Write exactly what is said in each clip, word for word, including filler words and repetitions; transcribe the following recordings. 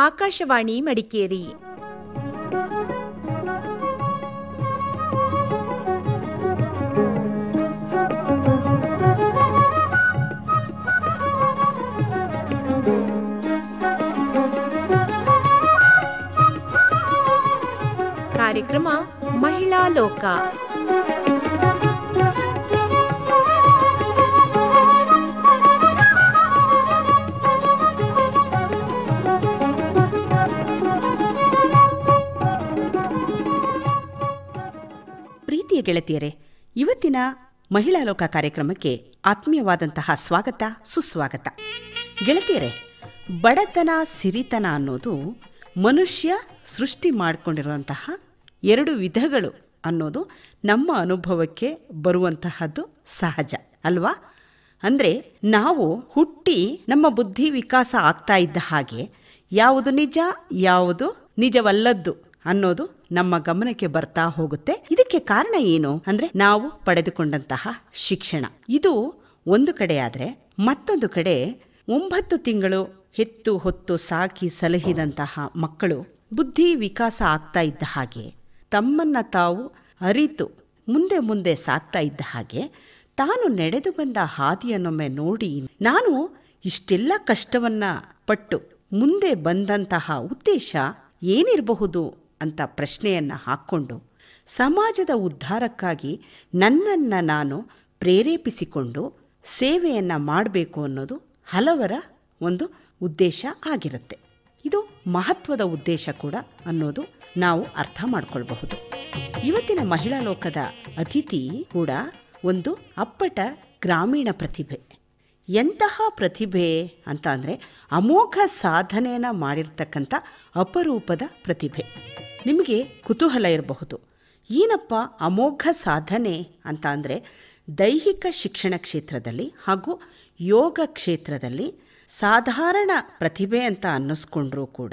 ಆಕಾಶವಾಣಿ ಮಡಿಕೇರಿ. ಕಾರ್ಯಕ್ರಮ ಮಹಿಳಾ ಲೋಕ. ಪ್ರೀತಿಯ ಗೆಳತಿಯರೇ, ಇವತ್ತಿನ ಮಹಿಳಾ ಲೋಕ ಕಾರ್ಯಕ್ರಮಕ್ಕೆ ಆತ್ಮೀಯವಾದಂತಹ ಸ್ವಾಗತ, ಸುಸ್ವಾಗತ. ಗೆಳತಿಯರೇ, ಬಡತನ ಸಿರಿತನ ಅನ್ನೋದು ಮನುಷ್ಯ ಸೃಷ್ಟಿ ಮಾಡಿಕೊಂಡಿರುವಂತಹ ಎರಡು ವಿಧಗಳು ಅನ್ನೋದು ನಮ್ಮ ಅನುಭವಕ್ಕೆ ಬರುವಂತಹದ್ದು ಸಹಜ ಅಲ್ವಾ? ಅಂದರೆ ನಾವು ಹುಟ್ಟಿ ನಮ್ಮ ಬುದ್ಧಿ ವಿಕಾಸ ಆಗ್ತಾ ಇದ್ದ ಹಾಗೆ ಯಾವುದು ನಿಜ, ಯಾವುದು ನಿಜವಲ್ಲದ್ದು ಅನ್ನೋದು ನಮ್ಮ ಗಮನಕ್ಕೆ ಬರ್ತಾ ಹೋಗುತ್ತೆ. ಇದಕ್ಕೆ ಕಾರಣ ಏನು ಅಂದರೆ ನಾವು ಪಡೆದುಕೊಂಡಂತಹ ಶಿಕ್ಷಣ. ಇದು ಒಂದು ಕಡೆ ಆದರೆ, ಮತ್ತೊಂದು ಕಡೆ ಒಂಬತ್ತು ತಿಂಗಳು ಹೆತ್ತು ಹೊತ್ತು ಸಾಕಿ ಸಲಹಿದಂತಹ ಮಕ್ಕಳು ಬುದ್ಧಿ ವಿಕಾಸ ಆಗ್ತಾ ಇದ್ದ ಹಾಗೆ, ತಮ್ಮನ್ನ ತಾವು ಅರಿತು ಮುಂದೆ ಮುಂದೆ ಸಾಕ್ತಾ ಇದ್ದ ಹಾಗೆ, ತಾನು ನಡೆದು ಬಂದ ಹಾದಿಯನ್ನೊಮ್ಮೆ ನೋಡಿ ನಾನು ಇಷ್ಟೆಲ್ಲ ಕಷ್ಟವನ್ನ ಪಟ್ಟು ಮುಂದೆ ಬಂದಂತಹ ಉದ್ದೇಶ ಏನಿರಬಹುದು ಅಂತ ಪ್ರಶ್ನೆಯನ್ನು ಹಾಕ್ಕೊಂಡು ಸಮಾಜದ ಉದ್ಧಾರಕ್ಕಾಗಿ ನನ್ನನ್ನು ನಾನು ಪ್ರೇರೇಪಿಸಿಕೊಂಡು ಸೇವೆಯನ್ನು ಮಾಡಬೇಕು ಅನ್ನೋದು ಹಲವರ ಒಂದು ಉದ್ದೇಶ ಆಗಿರುತ್ತೆ. ಇದು ಮಹತ್ವದ ಉದ್ದೇಶ ಕೂಡ ಅನ್ನೋದು ನಾವು ಅರ್ಥ ಮಾಡ್ಕೊಳ್ಬಹುದು. ಇವತ್ತಿನ ಮಹಿಳಾ ಲೋಕದ ಅತಿಥಿ ಕೂಡ ಒಂದು ಅಪ್ಪಟ ಗ್ರಾಮೀಣ ಪ್ರತಿಭೆ. ಎಂತಹ ಪ್ರತಿಭೆ ಅಂತ ಅಂದರೆ ಅಮೋಘ ಸಾಧನೆಯನ್ನು ಮಾಡಿರ್ತಕ್ಕಂಥ ಅಪರೂಪದ ಪ್ರತಿಭೆ. ನಿಮಗೆ ಕುತೂಹಲ ಇರಬಹುದು, ಏನಪ್ಪ ಅಮೋಘ ಸಾಧನೆ ಅಂತ ಅಂದರೆ ದೈಹಿಕ ಶಿಕ್ಷಣ ಕ್ಷೇತ್ರದಲ್ಲಿ ಹಾಗೂ ಯೋಗ ಕ್ಷೇತ್ರದಲ್ಲಿ ಸಾಧಾರಣ ಪ್ರತಿಭೆ ಅಂತ ಅನ್ನಿಸ್ಕೊಂಡ್ರೂ ಕೂಡ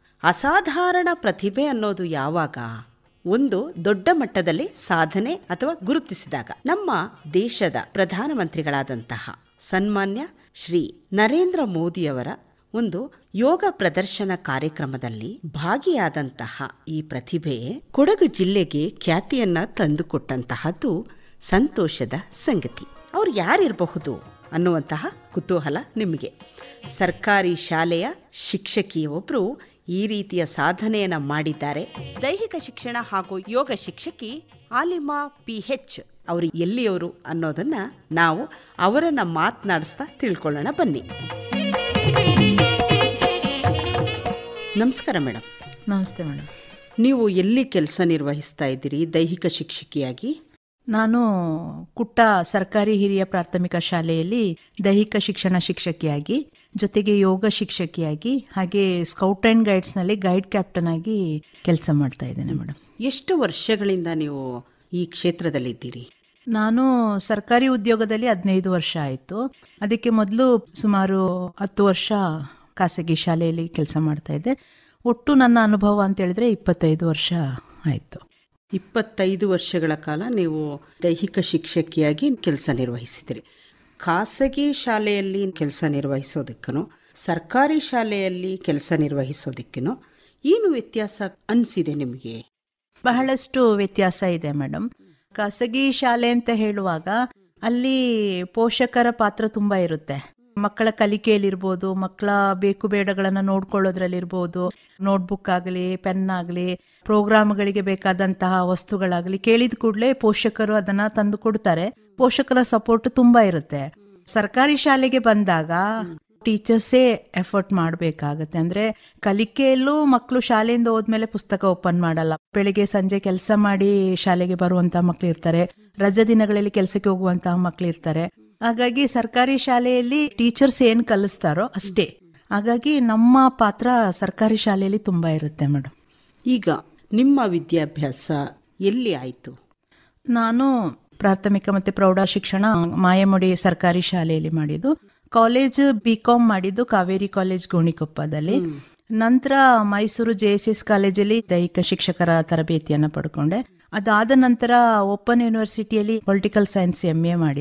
ಅಸಾಧಾರಣ ಪ್ರತಿಭೆ ಅನ್ನೋದು ಯಾವಾಗ ಒಂದು ದೊಡ್ಡ ಮಟ್ಟದಲ್ಲಿ ಸಾಧನೆ ಅಥವಾ ಗುರುತಿಸಿದಾಗ. ನಮ್ಮ ದೇಶದ ಪ್ರಧಾನಮಂತ್ರಿಗಳಾದಂತಹ ಸನ್ಮಾನ್ಯ ಶ್ರೀ ನರೇಂದ್ರ ಮೋದಿಯವರ ಒಂದು ಯೋಗ ಪ್ರದರ್ಶನ ಕಾರ್ಯಕ್ರಮದಲ್ಲಿ ಭಾಗಿಯಾದಂತಹ ಈ ಪ್ರತಿಭೆ ಕೊಡಗು ಜಿಲ್ಲೆಗೆ ಖ್ಯಾತಿಯನ್ನ ತಂದುಕೊಟ್ಟಂತಹದ್ದು ಸಂತೋಷದ ಸಂಗತಿ. ಅವ್ರು ಯಾರಿರಬಹುದು ಅನ್ನುವಂತಹ ಕುತೂಹಲ ನಿಮಗೆ. ಸರ್ಕಾರಿ ಶಾಲೆಯ ಶಿಕ್ಷಕಿಯೊಬ್ಬರು ಈ ರೀತಿಯ ಸಾಧನೆಯನ್ನು ಮಾಡಿದ್ದಾರೆ. ದೈಹಿಕ ಶಿಕ್ಷಣ ಹಾಗೂ ಯೋಗ ಶಿಕ್ಷಕಿ ಆಲಿಮಾ ಪಿ ಹೆಚ್ ಅವರು ಎಲ್ಲಿಯವರು ಅನ್ನೋದನ್ನ ನಾವು ಅವರನ್ನ ಮಾತನಾಡಿಸ್ತಾ ತಿಳ್ಕೊಳ್ಳೋಣ ಬನ್ನಿ. ನಮಸ್ಕಾರ ಮೇಡಮ್. ನಮಸ್ತೆ ಮೇಡಮ್. ನೀವು ಎಲ್ಲಿ ಕೆಲಸ ನಿರ್ವಹಿಸ್ತಾ ಇದ್ದೀರಿ ದೈಹಿಕ ಶಿಕ್ಷಕಿಯಾಗಿ? ನಾನು ಕುಟ್ಟ ಸರ್ಕಾರಿ ಹಿರಿಯ ಪ್ರಾಥಮಿಕ ಶಾಲೆಯಲ್ಲಿ ದೈಹಿಕ ಶಿಕ್ಷಣ ಶಿಕ್ಷಕಿಯಾಗಿ, ಜೊತೆಗೆ ಯೋಗ ಶಿಕ್ಷಕಿಯಾಗಿ, ಹಾಗೆ ಸ್ಕೌಟ್ ಆ್ಯಂಡ್ ಗೈಡ್ಸ್ನಲ್ಲಿ ಗೈಡ್ ಕ್ಯಾಪ್ಟನ್ ಆಗಿ ಕೆಲಸ ಮಾಡ್ತಾ ಇದ್ದೇನೆ ಮೇಡಮ್. ಎಷ್ಟು ವರ್ಷಗಳಿಂದ ನೀವು ಈ ಕ್ಷೇತ್ರದಲ್ಲಿದ್ದೀರಿ? ನಾನು ಸರ್ಕಾರಿ ಉದ್ಯೋಗದಲ್ಲಿ ಹದಿನೈದು ವರ್ಷ ಆಯಿತು. ಅದಕ್ಕೆ ಮೊದಲು ಸುಮಾರು ಹತ್ತು ವರ್ಷ ಖಾಸಗಿ ಶಾಲೆಯಲ್ಲಿ ಕೆಲಸ ಮಾಡ್ತಾ ಇದ್ದೆ. ಒಟ್ಟು ನನ್ನ ಅನುಭವ ಅಂತ ಹೇಳಿದ್ರೆ ಇಪ್ಪತ್ತೈದು ವರ್ಷ ಆಯಿತು. ಇಪ್ಪತ್ತೈದು ವರ್ಷಗಳ ಕಾಲ ನೀವು ದೈಹಿಕ ಶಿಕ್ಷಕಿಯಾಗಿ ಕೆಲಸ ನಿರ್ವಹಿಸಿದಿರಿ. ಖಾಸಗಿ ಶಾಲೆಯಲ್ಲಿ ಕೆಲಸ ನಿರ್ವಹಿಸೋದಕ್ಕೂ ಸರ್ಕಾರಿ ಶಾಲೆಯಲ್ಲಿ ಕೆಲಸ ನಿರ್ವಹಿಸೋದಕ್ಕೂ ಏನು ವ್ಯತ್ಯಾಸ ಅನಿಸಿದೆ ನಿಮಗೆ? ಬಹಳಷ್ಟು ವ್ಯತ್ಯಾಸ ಇದೆ ಮೇಡಮ್. ಖಾಸಗಿ ಶಾಲೆ ಅಂತ ಹೇಳುವಾಗ ಅಲ್ಲಿ ಪೋಷಕರ ಪಾತ್ರ ತುಂಬ ಇರುತ್ತೆ. ಮಕ್ಕಳ ಕಲಿಕೆಯಲ್ಲಿರ್ಬೋದು, ಮಕ್ಕಳ ಬೇಕು ಬೇಡಗಳನ್ನು ನೋಡ್ಕೊಳ್ಳೋದ್ರಲ್ಲಿರ್ಬೋದು, ನೋಟ್ಬುಕ್ ಆಗಲಿ, ಪೆನ್ ಆಗಲಿ, ಪ್ರೋಗ್ರಾಮ್ಗಳಿಗೆ ಬೇಕಾದಂತಹ ವಸ್ತುಗಳಾಗಲಿ ಕೇಳಿದ ಕೂಡಲೇ ಪೋಷಕರು ಅದನ್ನು ತಂದು ಕೊಡ್ತಾರೆ. ಪೋಷಕರ ಸಪೋರ್ಟ್ ತುಂಬ ಇರುತ್ತೆ. ಸರ್ಕಾರಿ ಶಾಲೆಗೆ ಬಂದಾಗ ಟೀಚರ್ಸೇ ಎಫರ್ಟ್ ಮಾಡಬೇಕಾಗತ್ತೆ. ಅಂದರೆ ಕಲಿಕೆಯಲ್ಲೂ ಮಕ್ಕಳು ಶಾಲೆಯಿಂದ ಹೋದ್ಮೇಲೆ ಪುಸ್ತಕ ಓಪನ್ ಮಾಡಲ್ಲ. ಬೆಳಿಗ್ಗೆ ಸಂಜೆ ಕೆಲಸ ಮಾಡಿ ಶಾಲೆಗೆ ಬರುವಂಥ ಮಕ್ಕಳು ಇರ್ತಾರೆ, ರಜಾ ದಿನಗಳಲ್ಲಿ ಕೆಲಸಕ್ಕೆ ಹೋಗುವಂತಹ ಮಕ್ಕಳು ಇರ್ತಾರೆ. ಹಾಗಾಗಿ ಸರ್ಕಾರಿ ಶಾಲೆಯಲ್ಲಿ ಟೀಚರ್ಸ್ ಏನು ಕಲಿಸ್ತಾರೋ ಅಷ್ಟೇ. ಹಾಗಾಗಿ ನಮ್ಮ ಪಾತ್ರ ಸರ್ಕಾರಿ ಶಾಲೆಯಲ್ಲಿ ತುಂಬ ಇರುತ್ತೆ ಮೇಡಮ್. ಈಗ ನಿಮ್ಮ ವಿದ್ಯಾಭ್ಯಾಸ ಎಲ್ಲಿ ಆಯಿತು? ನಾನು ಪ್ರಾಥಮಿಕ ಮತ್ತು ಪ್ರೌಢ ಶಿಕ್ಷಣ ಮಾಯಮುಡಿ ಸರ್ಕಾರಿ ಶಾಲೆಯಲ್ಲಿ ಮಾಡಿದ್ದು. ಕಾಲೇಜ್ ಬಿ ಕಾಮ್ ಮಾಡಿದ್ದು ಕಾವೇರಿ ಕಾಲೇಜ್ ಗೋಣಿಕೊಪ್ಪದಲ್ಲಿ. ನಂತರ ಮೈಸೂರು ಜೆ ಎಸ್ ಎಸ್ ಕಾಲೇಜಲ್ಲಿ ದೈಹಿಕ ಶಿಕ್ಷಕರ ತರಬೇತಿಯನ್ನು ಪಡ್ಕೊಂಡೆ. ಅದಾದ ನಂತರ ಓಪನ್ ಯೂನಿವರ್ಸಿಟಿಯಲ್ಲಿ ಪೊಲಿಟಿಕಲ್ ಸೈನ್ಸ್ ಎಂ ಎ ಮಾಡಿದೆ.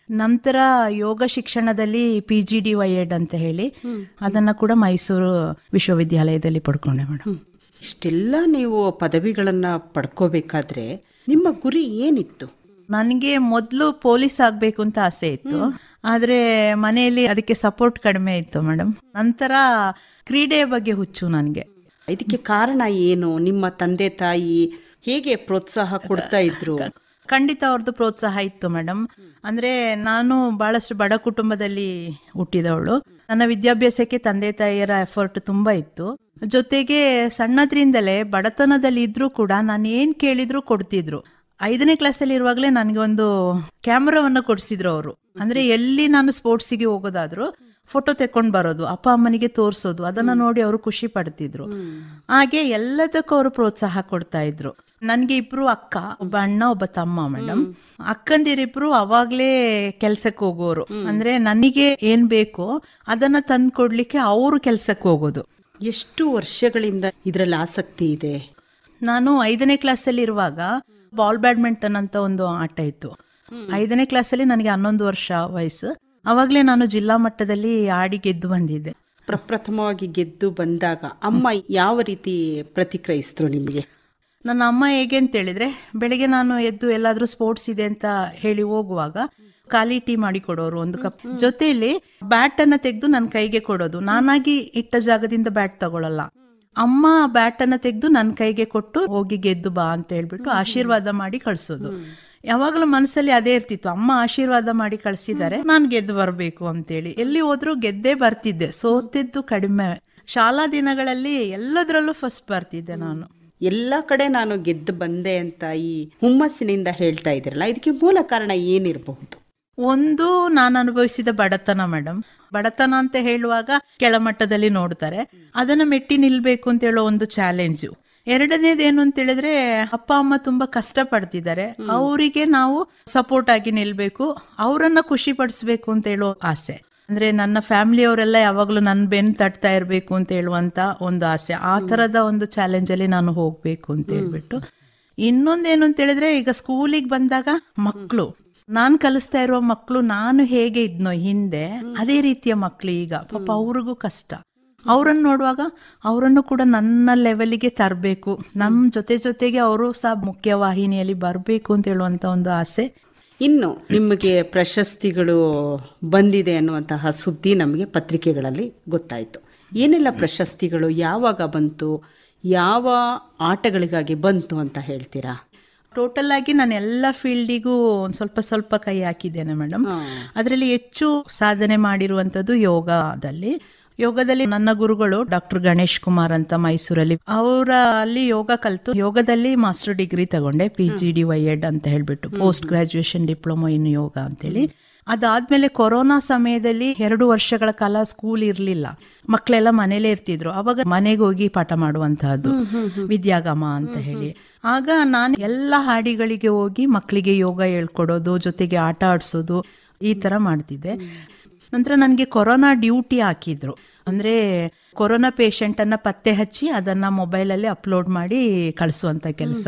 ನಂತರ ಯೋಗ ಶಿಕ್ಷಣದಲ್ಲಿ P G D Y Ed ಅಂತ ಹೇಳಿ ಅದನ್ನ ಕೂಡ ಮೈಸೂರು ವಿಶ್ವವಿದ್ಯಾಲಯದಲ್ಲಿ ಪಡ್ಕೊಂಡೆ ಮೇಡಮ್. ಇಷ್ಟೆಲ್ಲ ನೀವು ಪದವಿಗಳನ್ನ ಪಡ್ಕೋಬೇಕಾದ್ರೆ ನಿಮ್ಮ ಗುರಿ ಏನಿತ್ತು? ನನಗೆ ಮೊದಲು ಪೊಲೀಸ್ ಆಗ್ಬೇಕು ಅಂತ ಆಸೆ ಇತ್ತು, ಆದ್ರೆ ಮನೆಯಲ್ಲಿ ಅದಕ್ಕೆ ಸಪೋರ್ಟ್ ಕಡಿಮೆ ಇತ್ತು ಮೇಡಮ್. ನಂತರ ಕ್ರೀಡೆಯ ಬಗ್ಗೆ ಹುಚ್ಚು ನನಗೆ. ಇದಕ್ಕೆ ಕಾರಣ ಏನು? ನಿಮ್ಮ ತಂದೆ ತಾಯಿ ಹೇಗೆ ಪ್ರೋತ್ಸಾಹ ಕೊಡ್ತಾ ಇದ್ರು? ಖಂಡಿತ ಅವ್ರದ್ದು ಪ್ರೋತ್ಸಾಹ ಇತ್ತು ಮೇಡಮ್. ಅಂದ್ರೆ ನಾನು ಬಹಳಷ್ಟು ಬಡ ಕುಟುಂಬದಲ್ಲಿ ಹುಟ್ಟಿದವಳು. ನನ್ನ ವಿದ್ಯಾಭ್ಯಾಸಕ್ಕೆ ತಂದೆ ತಾಯಿಯರ ಎಫರ್ಟ್ ತುಂಬಾ ಇತ್ತು. ಜೊತೆಗೆ ಸಣ್ಣದ್ರಿಂದಲೇ ಬಡತನದಲ್ಲಿ ಇದ್ರೂ ಕೂಡ ನಾನು ಏನ್ ಕೇಳಿದ್ರು ಕೊಡ್ತಿದ್ರು. ಐದನೇ ಕ್ಲಾಸಲ್ಲಿ ಇರುವಾಗಲೇ ನನಗೆ ಒಂದು ಕ್ಯಾಮ್ರಾವನ್ನ ಕೊಡಿಸಿದ್ರು ಅವರು. ಅಂದ್ರೆ ಎಲ್ಲಿ ನಾನು ಸ್ಪೋರ್ಟ್ಸಿಗೆ ಹೋಗೋದಾದ್ರು ಫೋಟೋ ತೆಕ್ಕೊಂಡು ಬರೋದು, ಅಪ್ಪ ಅಮ್ಮನಿಗೆ ತೋರಿಸೋದು, ಅದನ್ನ ನೋಡಿ ಅವರು ಖುಷಿ ಪಡ್ತಿದ್ರು. ಹಾಗೆ ಎಲ್ಲದಕ್ಕೂ ಅವರು ಪ್ರೋತ್ಸಾಹ ಕೊಡ್ತಾ ಇದ್ರು. ನನ್ಗೆ ಇಬ್ರು ಅಕ್ಕ, ಒಬ್ಬ ಅಣ್ಣ, ಒಬ್ಬ ತಮ್ಮ ಮೇಡಮ್. ಅಕ್ಕಂದಿರಿಬ್ರು ಅವಾಗ್ಲೇ ಕೆಲ್ಸಕ್ಕೆ ಹೋಗೋರು. ಅಂದ್ರೆ ನನಗೆ ಏನ್ ಬೇಕೋ ಅದನ್ನ ತಂದು ಕೊಡ್ಲಿಕ್ಕೆ ಅವರು ಕೆಲ್ಸಕ್ಕೆ ಹೋಗೋದು. ಎಷ್ಟು ವರ್ಷಗಳಿಂದ ಇದರಲ್ಲಿ ಆಸಕ್ತಿ ಇದೆ? ನಾನು ಐದನೇ ಕ್ಲಾಸಲ್ಲಿ ಇರುವಾಗ ಬಾಲ್ ಬ್ಯಾಡ್ಮಿಂಟನ್ ಅಂತ ಒಂದು ಆಟ ಇತ್ತು. ಐದನೇ ಕ್ಲಾಸಲ್ಲಿ ನನಗೆ ಹನ್ನೊಂದು ವರ್ಷ ವಯಸ್ಸು. ಅವಾಗಲೇ ನಾನು ಜಿಲ್ಲಾ ಮಟ್ಟದಲ್ಲಿ ಆಡಿ ಗೆದ್ದು ಬಂದಿದ್ದೆ. ಪ್ರಪ್ರಥಮವಾಗಿ ಗೆದ್ದು ಬಂದಾಗ ಅಮ್ಮ ಯಾವ ರೀತಿ ಪ್ರತಿಕ್ರಿಯಿಸಿದ್ರು ನಿಮಗೆ? ನನ್ನ ಅಮ್ಮ ಹೇಗೆ ಅಂತ ಹೇಳಿದ್ರೆ, ಬೆಳಿಗ್ಗೆ ನಾನು ಎದ್ದು ಎಲ್ಲಾದ್ರೂ ಸ್ಪೋರ್ಟ್ಸ್ ಇದೆ ಅಂತ ಹೇಳಿ ಹೋಗುವಾಗ ಖಾಲಿ ಟೀ ಮಾಡಿ ಕೊಡೋರು, ಒಂದು ಕಪ್ ಜೊತೆಯಲ್ಲಿ ಬ್ಯಾಟ್ ಅನ್ನ ತೆಗೆದು ನನ್ನ ಕೈಗೆ ಕೊಡೋದು. ನಾನಾಗಿ ಇಟ್ಟ ಜಾಗದಿಂದ ಬ್ಯಾಟ್ ತಗೊಳಲ್ಲ, ಅಮ್ಮ ಬ್ಯಾಟ್ ಅನ್ನ ತೆಗೆದು ನನ್ನ ಕೈಗೆ ಕೊಟ್ಟು ಹೋಗಿ ಗೆದ್ದು ಬಾ ಅಂತ ಹೇಳ್ಬಿಟ್ಟು ಆಶೀರ್ವಾದ ಮಾಡಿ ಕಳ್ಸೋದು. ಯಾವಾಗಲೂ ಮನಸ್ಸಲ್ಲಿ ಅದೇ ಇರ್ತಿತ್ತು, ಅಮ್ಮ ಆಶೀರ್ವಾದ ಮಾಡಿ ಕಳ್ಸಿದ್ದಾರೆ, ನಾನು ಗೆದ್ದು ಬರಬೇಕು ಅಂತೇಳಿ. ಎಲ್ಲಿ ಹೋದ್ರು ಗೆದ್ದೇ ಬರ್ತಿದ್ದೆ, ಸೋತಿದ್ದು ಕಡಿಮೆ. ಶಾಲಾ ದಿನಗಳಲ್ಲಿ ಎಲ್ಲದರಲ್ಲೂ ಫಸ್ಟ್ ಬರ್ತಿದ್ದೆ ನಾನು. ಎಲ್ಲ ಕಡೆ ನಾನು ಗೆದ್ದು ಬಂದೆ ಅಂತ ಈ ಹುಮ್ಮಸ್ಸಿನಿಂದ ಹೇಳ್ತಾ ಇದ್ದೀರಲ್ಲ, ಇದಕ್ಕೆ ಮೂಲ ಕಾರಣ ಏನಿರಬಹುದು? ಒಂದು, ನಾನು ಅನುಭವಿಸಿದ ಬಡತನ ಮೇಡಮ್. ಬಡತನ ಅಂತ ಹೇಳುವಾಗ ಕೆಳಮಟ್ಟದಲ್ಲಿ ನೋಡ್ತಾರೆ, ಅದನ್ನ ಮೆಟ್ಟಿ ನಿಲ್ಬೇಕು ಅಂತ ಹೇಳೋ ಒಂದು ಚಾಲೆಂಜು. ಎರಡನೇದೇನು ಅಂತ ಹೇಳಿದ್ರೆ, ಅಪ್ಪ ಅಮ್ಮ ತುಂಬಾ ಕಷ್ಟ ಪಡ್ತಿದ್ದಾರೆ, ಅವರಿಗೆ ನಾವು ಸಪೋರ್ಟ್ ಆಗಿ ನಿಲ್ಬೇಕು, ಅವರನ್ನ ಖುಷಿ ಪಡಿಸ್ಬೇಕು ಅಂತ ಹೇಳೋ ಆಸೆ. ಅಂದ್ರೆ ನನ್ನ ಫ್ಯಾಮಿಲಿ ಅವರೆಲ್ಲ ಯಾವಾಗ್ಲೂ ನನ್ನ ಬೆನ್ ತಟ್ತಾ ಇರ್ಬೇಕು ಅಂತ ಹೇಳುವಂತ ಒಂದು ಆಸೆ. ಆ ತರದ ಒಂದು ಚಾಲೆಂಜ್ ಅಲ್ಲಿ ನಾನು ಹೋಗ್ಬೇಕು ಅಂತ ಹೇಳ್ಬಿಟ್ಟು. ಇನ್ನೊಂದೇನು ಅಂತ ಹೇಳಿದ್ರೆ, ಈಗ ಸ್ಕೂಲಿಗೆ ಬಂದಾಗ ಮಕ್ಕಳು, ನಾನ್ ಕಲಿಸ್ತಾ ಇರುವ ಮಕ್ಕಳು ನಾನು ಹೇಗೆ ಇದ್ನೋ ಹಿಂದೆ ಅದೇ ರೀತಿಯ ಮಕ್ಕಳು ಈಗ. ಪಾಪ ಅವ್ರಿಗೂ ಕಷ್ಟ. ಅವರನ್ನು ನೋಡುವಾಗ ಅವರನ್ನು ಕೂಡ ನನ್ನ ಲೆವೆಲ್ಗೆ ತರಬೇಕು, ನಮ್ಮ ಜೊತೆ ಜೊತೆಗೆ ಅವರು ಸಹ ಮುಖ್ಯವಾಹಿನಿಯಲ್ಲಿ ಬರಬೇಕು ಅಂತ ಹೇಳುವಂತ ಒಂದು ಆಸೆ. ಇನ್ನು ನಿಮಗೆ ಪ್ರಶಸ್ತಿಗಳು ಬಂದಿದೆ ಅನ್ನುವಂತಹ ಸುದ್ದಿ ನಮಗೆ ಪತ್ರಿಕೆಗಳಲ್ಲಿ ಗೊತ್ತಾಯಿತು. ಏನೆಲ್ಲ ಪ್ರಶಸ್ತಿಗಳು, ಯಾವಾಗ ಬಂತು, ಯಾವ ಆಟಗಳಿಗಾಗಿ ಬಂತು ಅಂತ ಹೇಳ್ತೀರಾ? ಟೋಟಲ್ ಆಗಿ ನಾನು ಎಲ್ಲ ಫೀಲ್ಡಿಗೂ ಒಂದು ಸ್ವಲ್ಪ ಸ್ವಲ್ಪ ಕೈ ಹಾಕಿದ್ದೇನೆ ಮೇಡಮ್. ಅದರಲ್ಲಿ ಹೆಚ್ಚು ಸಾಧನೆ ಮಾಡಿರುವಂಥದ್ದು ಯೋಗದಲ್ಲಿ. ಯೋಗದಲ್ಲಿ ನನ್ನ ಗುರುಗಳು ಡಾಕ್ಟರ್ ಗಣೇಶ್ ಕುಮಾರ್ ಅಂತ ಮೈಸೂರಲ್ಲಿ, ಅವರ ಅಲ್ಲಿ ಯೋಗ ಕಲಿತು ಯೋಗದಲ್ಲಿ ಮಾಸ್ಟರ್ ಡಿಗ್ರಿ ತಗೊಂಡೆ, P G D Y Ed ಅಂತ ಹೇಳ್ಬಿಟ್ಟು, post graduation diploma in yoga ಅಂತೇಳಿ. ಅದಾದ್ಮೇಲೆ ಕೊರೋನಾ ಸಮಯದಲ್ಲಿ ಎರಡು ವರ್ಷಗಳ ಕಾಲ ಸ್ಕೂಲ್ ಇರ್ಲಿಲ್ಲ, ಮಕ್ಕಳೆಲ್ಲ ಮನೇಲೇ ಇರ್ತಿದ್ರು. ಅವಾಗ ಮನೆಗೆ ಹೋಗಿ ಪಾಠ ಮಾಡುವಂತಹದ್ದು ವಿದ್ಯಾಗಮ ಅಂತ ಹೇಳಿ. ಆಗ ನಾನು ಎಲ್ಲ ಹಾಡಿಗಳಿಗೆ ಹೋಗಿ ಮಕ್ಕಳಿಗೆ ಯೋಗ ಹೇಳ್ಕೊಡೋದು, ಜೊತೆಗೆ ಆಟ ಆಡ್ಸೋದು, ಈ ತರ ಮಾಡ್ತಿದ್ದೆ. ನಂತರ ನನಗೆ ಕೊರೋನಾ ಡ್ಯೂಟಿ ಹಾಕಿದ್ರು. ಅಂದ್ರೆ ಕೊರೋನಾ ಪೇಷಂಟ್ ಅನ್ನ ಪತ್ತೆ ಹಚ್ಚಿ ಅದನ್ನ ಮೊಬೈಲಲ್ಲಿ ಅಪ್ಲೋಡ್ ಮಾಡಿ ಕಳಿಸುವಂತ ಕೆಲಸ.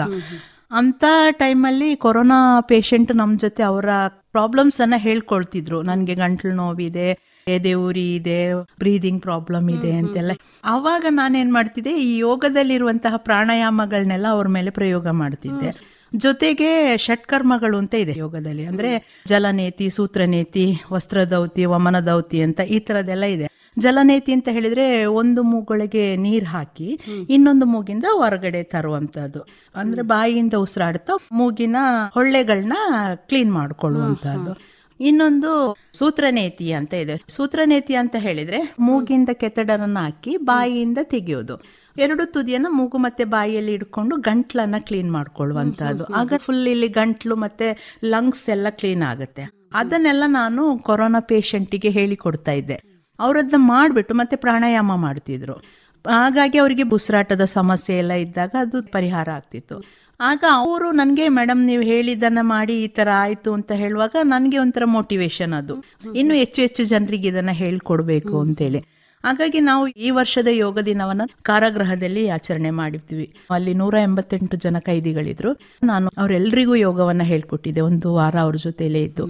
ಅಂತ ಟೈಮಲ್ಲಿ ಕೊರೋನಾ ಪೇಷಂಟ್ ನಮ್ಮ ಜೊತೆ ಅವರ ಪ್ರಾಬ್ಲಮ್ಸ್ ಅನ್ನ ಹೇಳ್ಕೊಳ್ತಿದ್ರು. ನನಗೆ ಗಂಟ್ಲು ನೋವಿದೆ, ಎದೆ ಉರಿ ಇದೆ, ಬ್ರೀದಿಂಗ್ ಪ್ರಾಬ್ಲಮ್ ಇದೆ ಅಂತೆಲ್ಲ. ಆವಾಗ ನಾನೇನ್ ಮಾಡ್ತಿದ್ದೆ, ಈ ಯೋಗದಲ್ಲಿರುವಂತಹ ಪ್ರಾಣಾಯಾಮಗಳನ್ನೆಲ್ಲ ಅವ್ರ ಮೇಲೆ ಪ್ರಯೋಗ ಮಾಡ್ತಿದ್ದೆ. ಜೊತೆಗೆ ಷಟ್ಕರ್ಮಗಳು ಅಂತ ಇದೆ ಯೋಗದಲ್ಲಿ. ಅಂದ್ರೆ ಜಲನೇತಿ, ಸೂತ್ರನೇತಿ, ವಸ್ತ್ರದೌತಿ, ವಮನದೌತಿ ಅಂತ ಈ ತರದೆಲ್ಲ ಇದೆ. ಜಲನೇತಿ ಅಂತ ಹೇಳಿದ್ರೆ ಒಂದು ಮೂಗೊಳಗೆ ನೀರ್ ಹಾಕಿ ಇನ್ನೊಂದು ಮೂಗಿಂದ ಹೊರಗಡೆ ತರುವಂತದ್ದು, ಅಂದ್ರೆ ಬಾಯಿಯಿಂದ ಉಸಿರಾಡ್ತಾ ಮೂಗಿನ ಹೊಳ್ಳೆಗಳನ್ನ ಕ್ಲೀನ್ ಮಾಡ್ಕೊಳ್ಳುವಂತಹದ್ದು. ಇನ್ನೊಂದು ಸೂತ್ರನೇತಿ ಅಂತ ಇದೆ. ಸೂತ್ರನೇತಿ ಅಂತ ಹೇಳಿದ್ರೆ ಮೂಗಿಂದ ಕೆತ್ತಡರನ್ನ ಹಾಕಿ ಬಾಯಿಯಿಂದ ತೆಗೆಯೋದು. ಎರಡು ತುದಿಯನ್ನ ಮೂಗು ಮತ್ತೆ ಬಾಯಿಯಲ್ಲಿ ಇಟ್ಕೊಂಡು ಗಂಟ್ಲನ್ನ ಕ್ಲೀನ್ ಮಾಡ್ಕೊಳ್ಳುವಂತಹದ್ದು. ಆಗ ಫುಲ್ ಇಲ್ಲಿ ಗಂಟ್ಲು ಮತ್ತೆ ಲಂಗ್ಸ್ ಎಲ್ಲ ಕ್ಲೀನ್ ಆಗುತ್ತೆ. ಅದನ್ನೆಲ್ಲ ನಾನು ಕೊರೋನಾ ಪೇಷಂಟಿಗೆ ಹೇಳಿ ಕೊಡ್ತಾ ಇದ್ದೆ. ಅವರದನ್ನ ಮಾಡ್ಬಿಟ್ಟು ಮತ್ತೆ ಪ್ರಾಣಾಯಾಮ ಮಾಡ್ತಿದ್ರು. ಹಾಗಾಗಿ ಅವರಿಗೆ ಉಸಿರಾಟದ ಸಮಸ್ಯೆ ಎಲ್ಲ ಇದ್ದಾಗ ಅದು ಪರಿಹಾರ ಆಗ್ತಿತ್ತು. ಆಗ ಅವರು ನನಗೆ, ಮೇಡಮ್ ನೀವು ಹೇಳಿದ್ದನ್ನ ಮಾಡಿ ಈ ತರ ಆಯ್ತು ಅಂತ ಹೇಳುವಾಗ ನನಗೆ ಒಂಥರ ಮೋಟಿವೇಶನ್, ಅದು ಇನ್ನು ಹೆಚ್ಚು ಹೆಚ್ಚು ಜನರಿಗೆ ಇದನ್ನ ಹೇಳ್ಕೊಡ್ಬೇಕು ಅಂತೇಳಿ. ಹಾಗಾಗಿ ನಾವು ಈ ವರ್ಷದ ಯೋಗ ದಿನವನ್ನ ಕಾರಾಗೃಹದಲ್ಲಿ ಆಚರಣೆ ಮಾಡಿದ್ವಿ. ಅಲ್ಲಿ ನೂರ ಎಂಬತ್ತೆಂಟು ಜನ ಕೈದಿಗಳಿದ್ರು. ನಾನು ಅವರೆಲ್ಲರಿಗೂ ಯೋಗವನ್ನ ಹೇಳ್ಕೊಟ್ಟಿದ್ದೆ. ಒಂದು ವಾರ ಅವ್ರ ಜೊತೆಲೇ ಇದ್ದು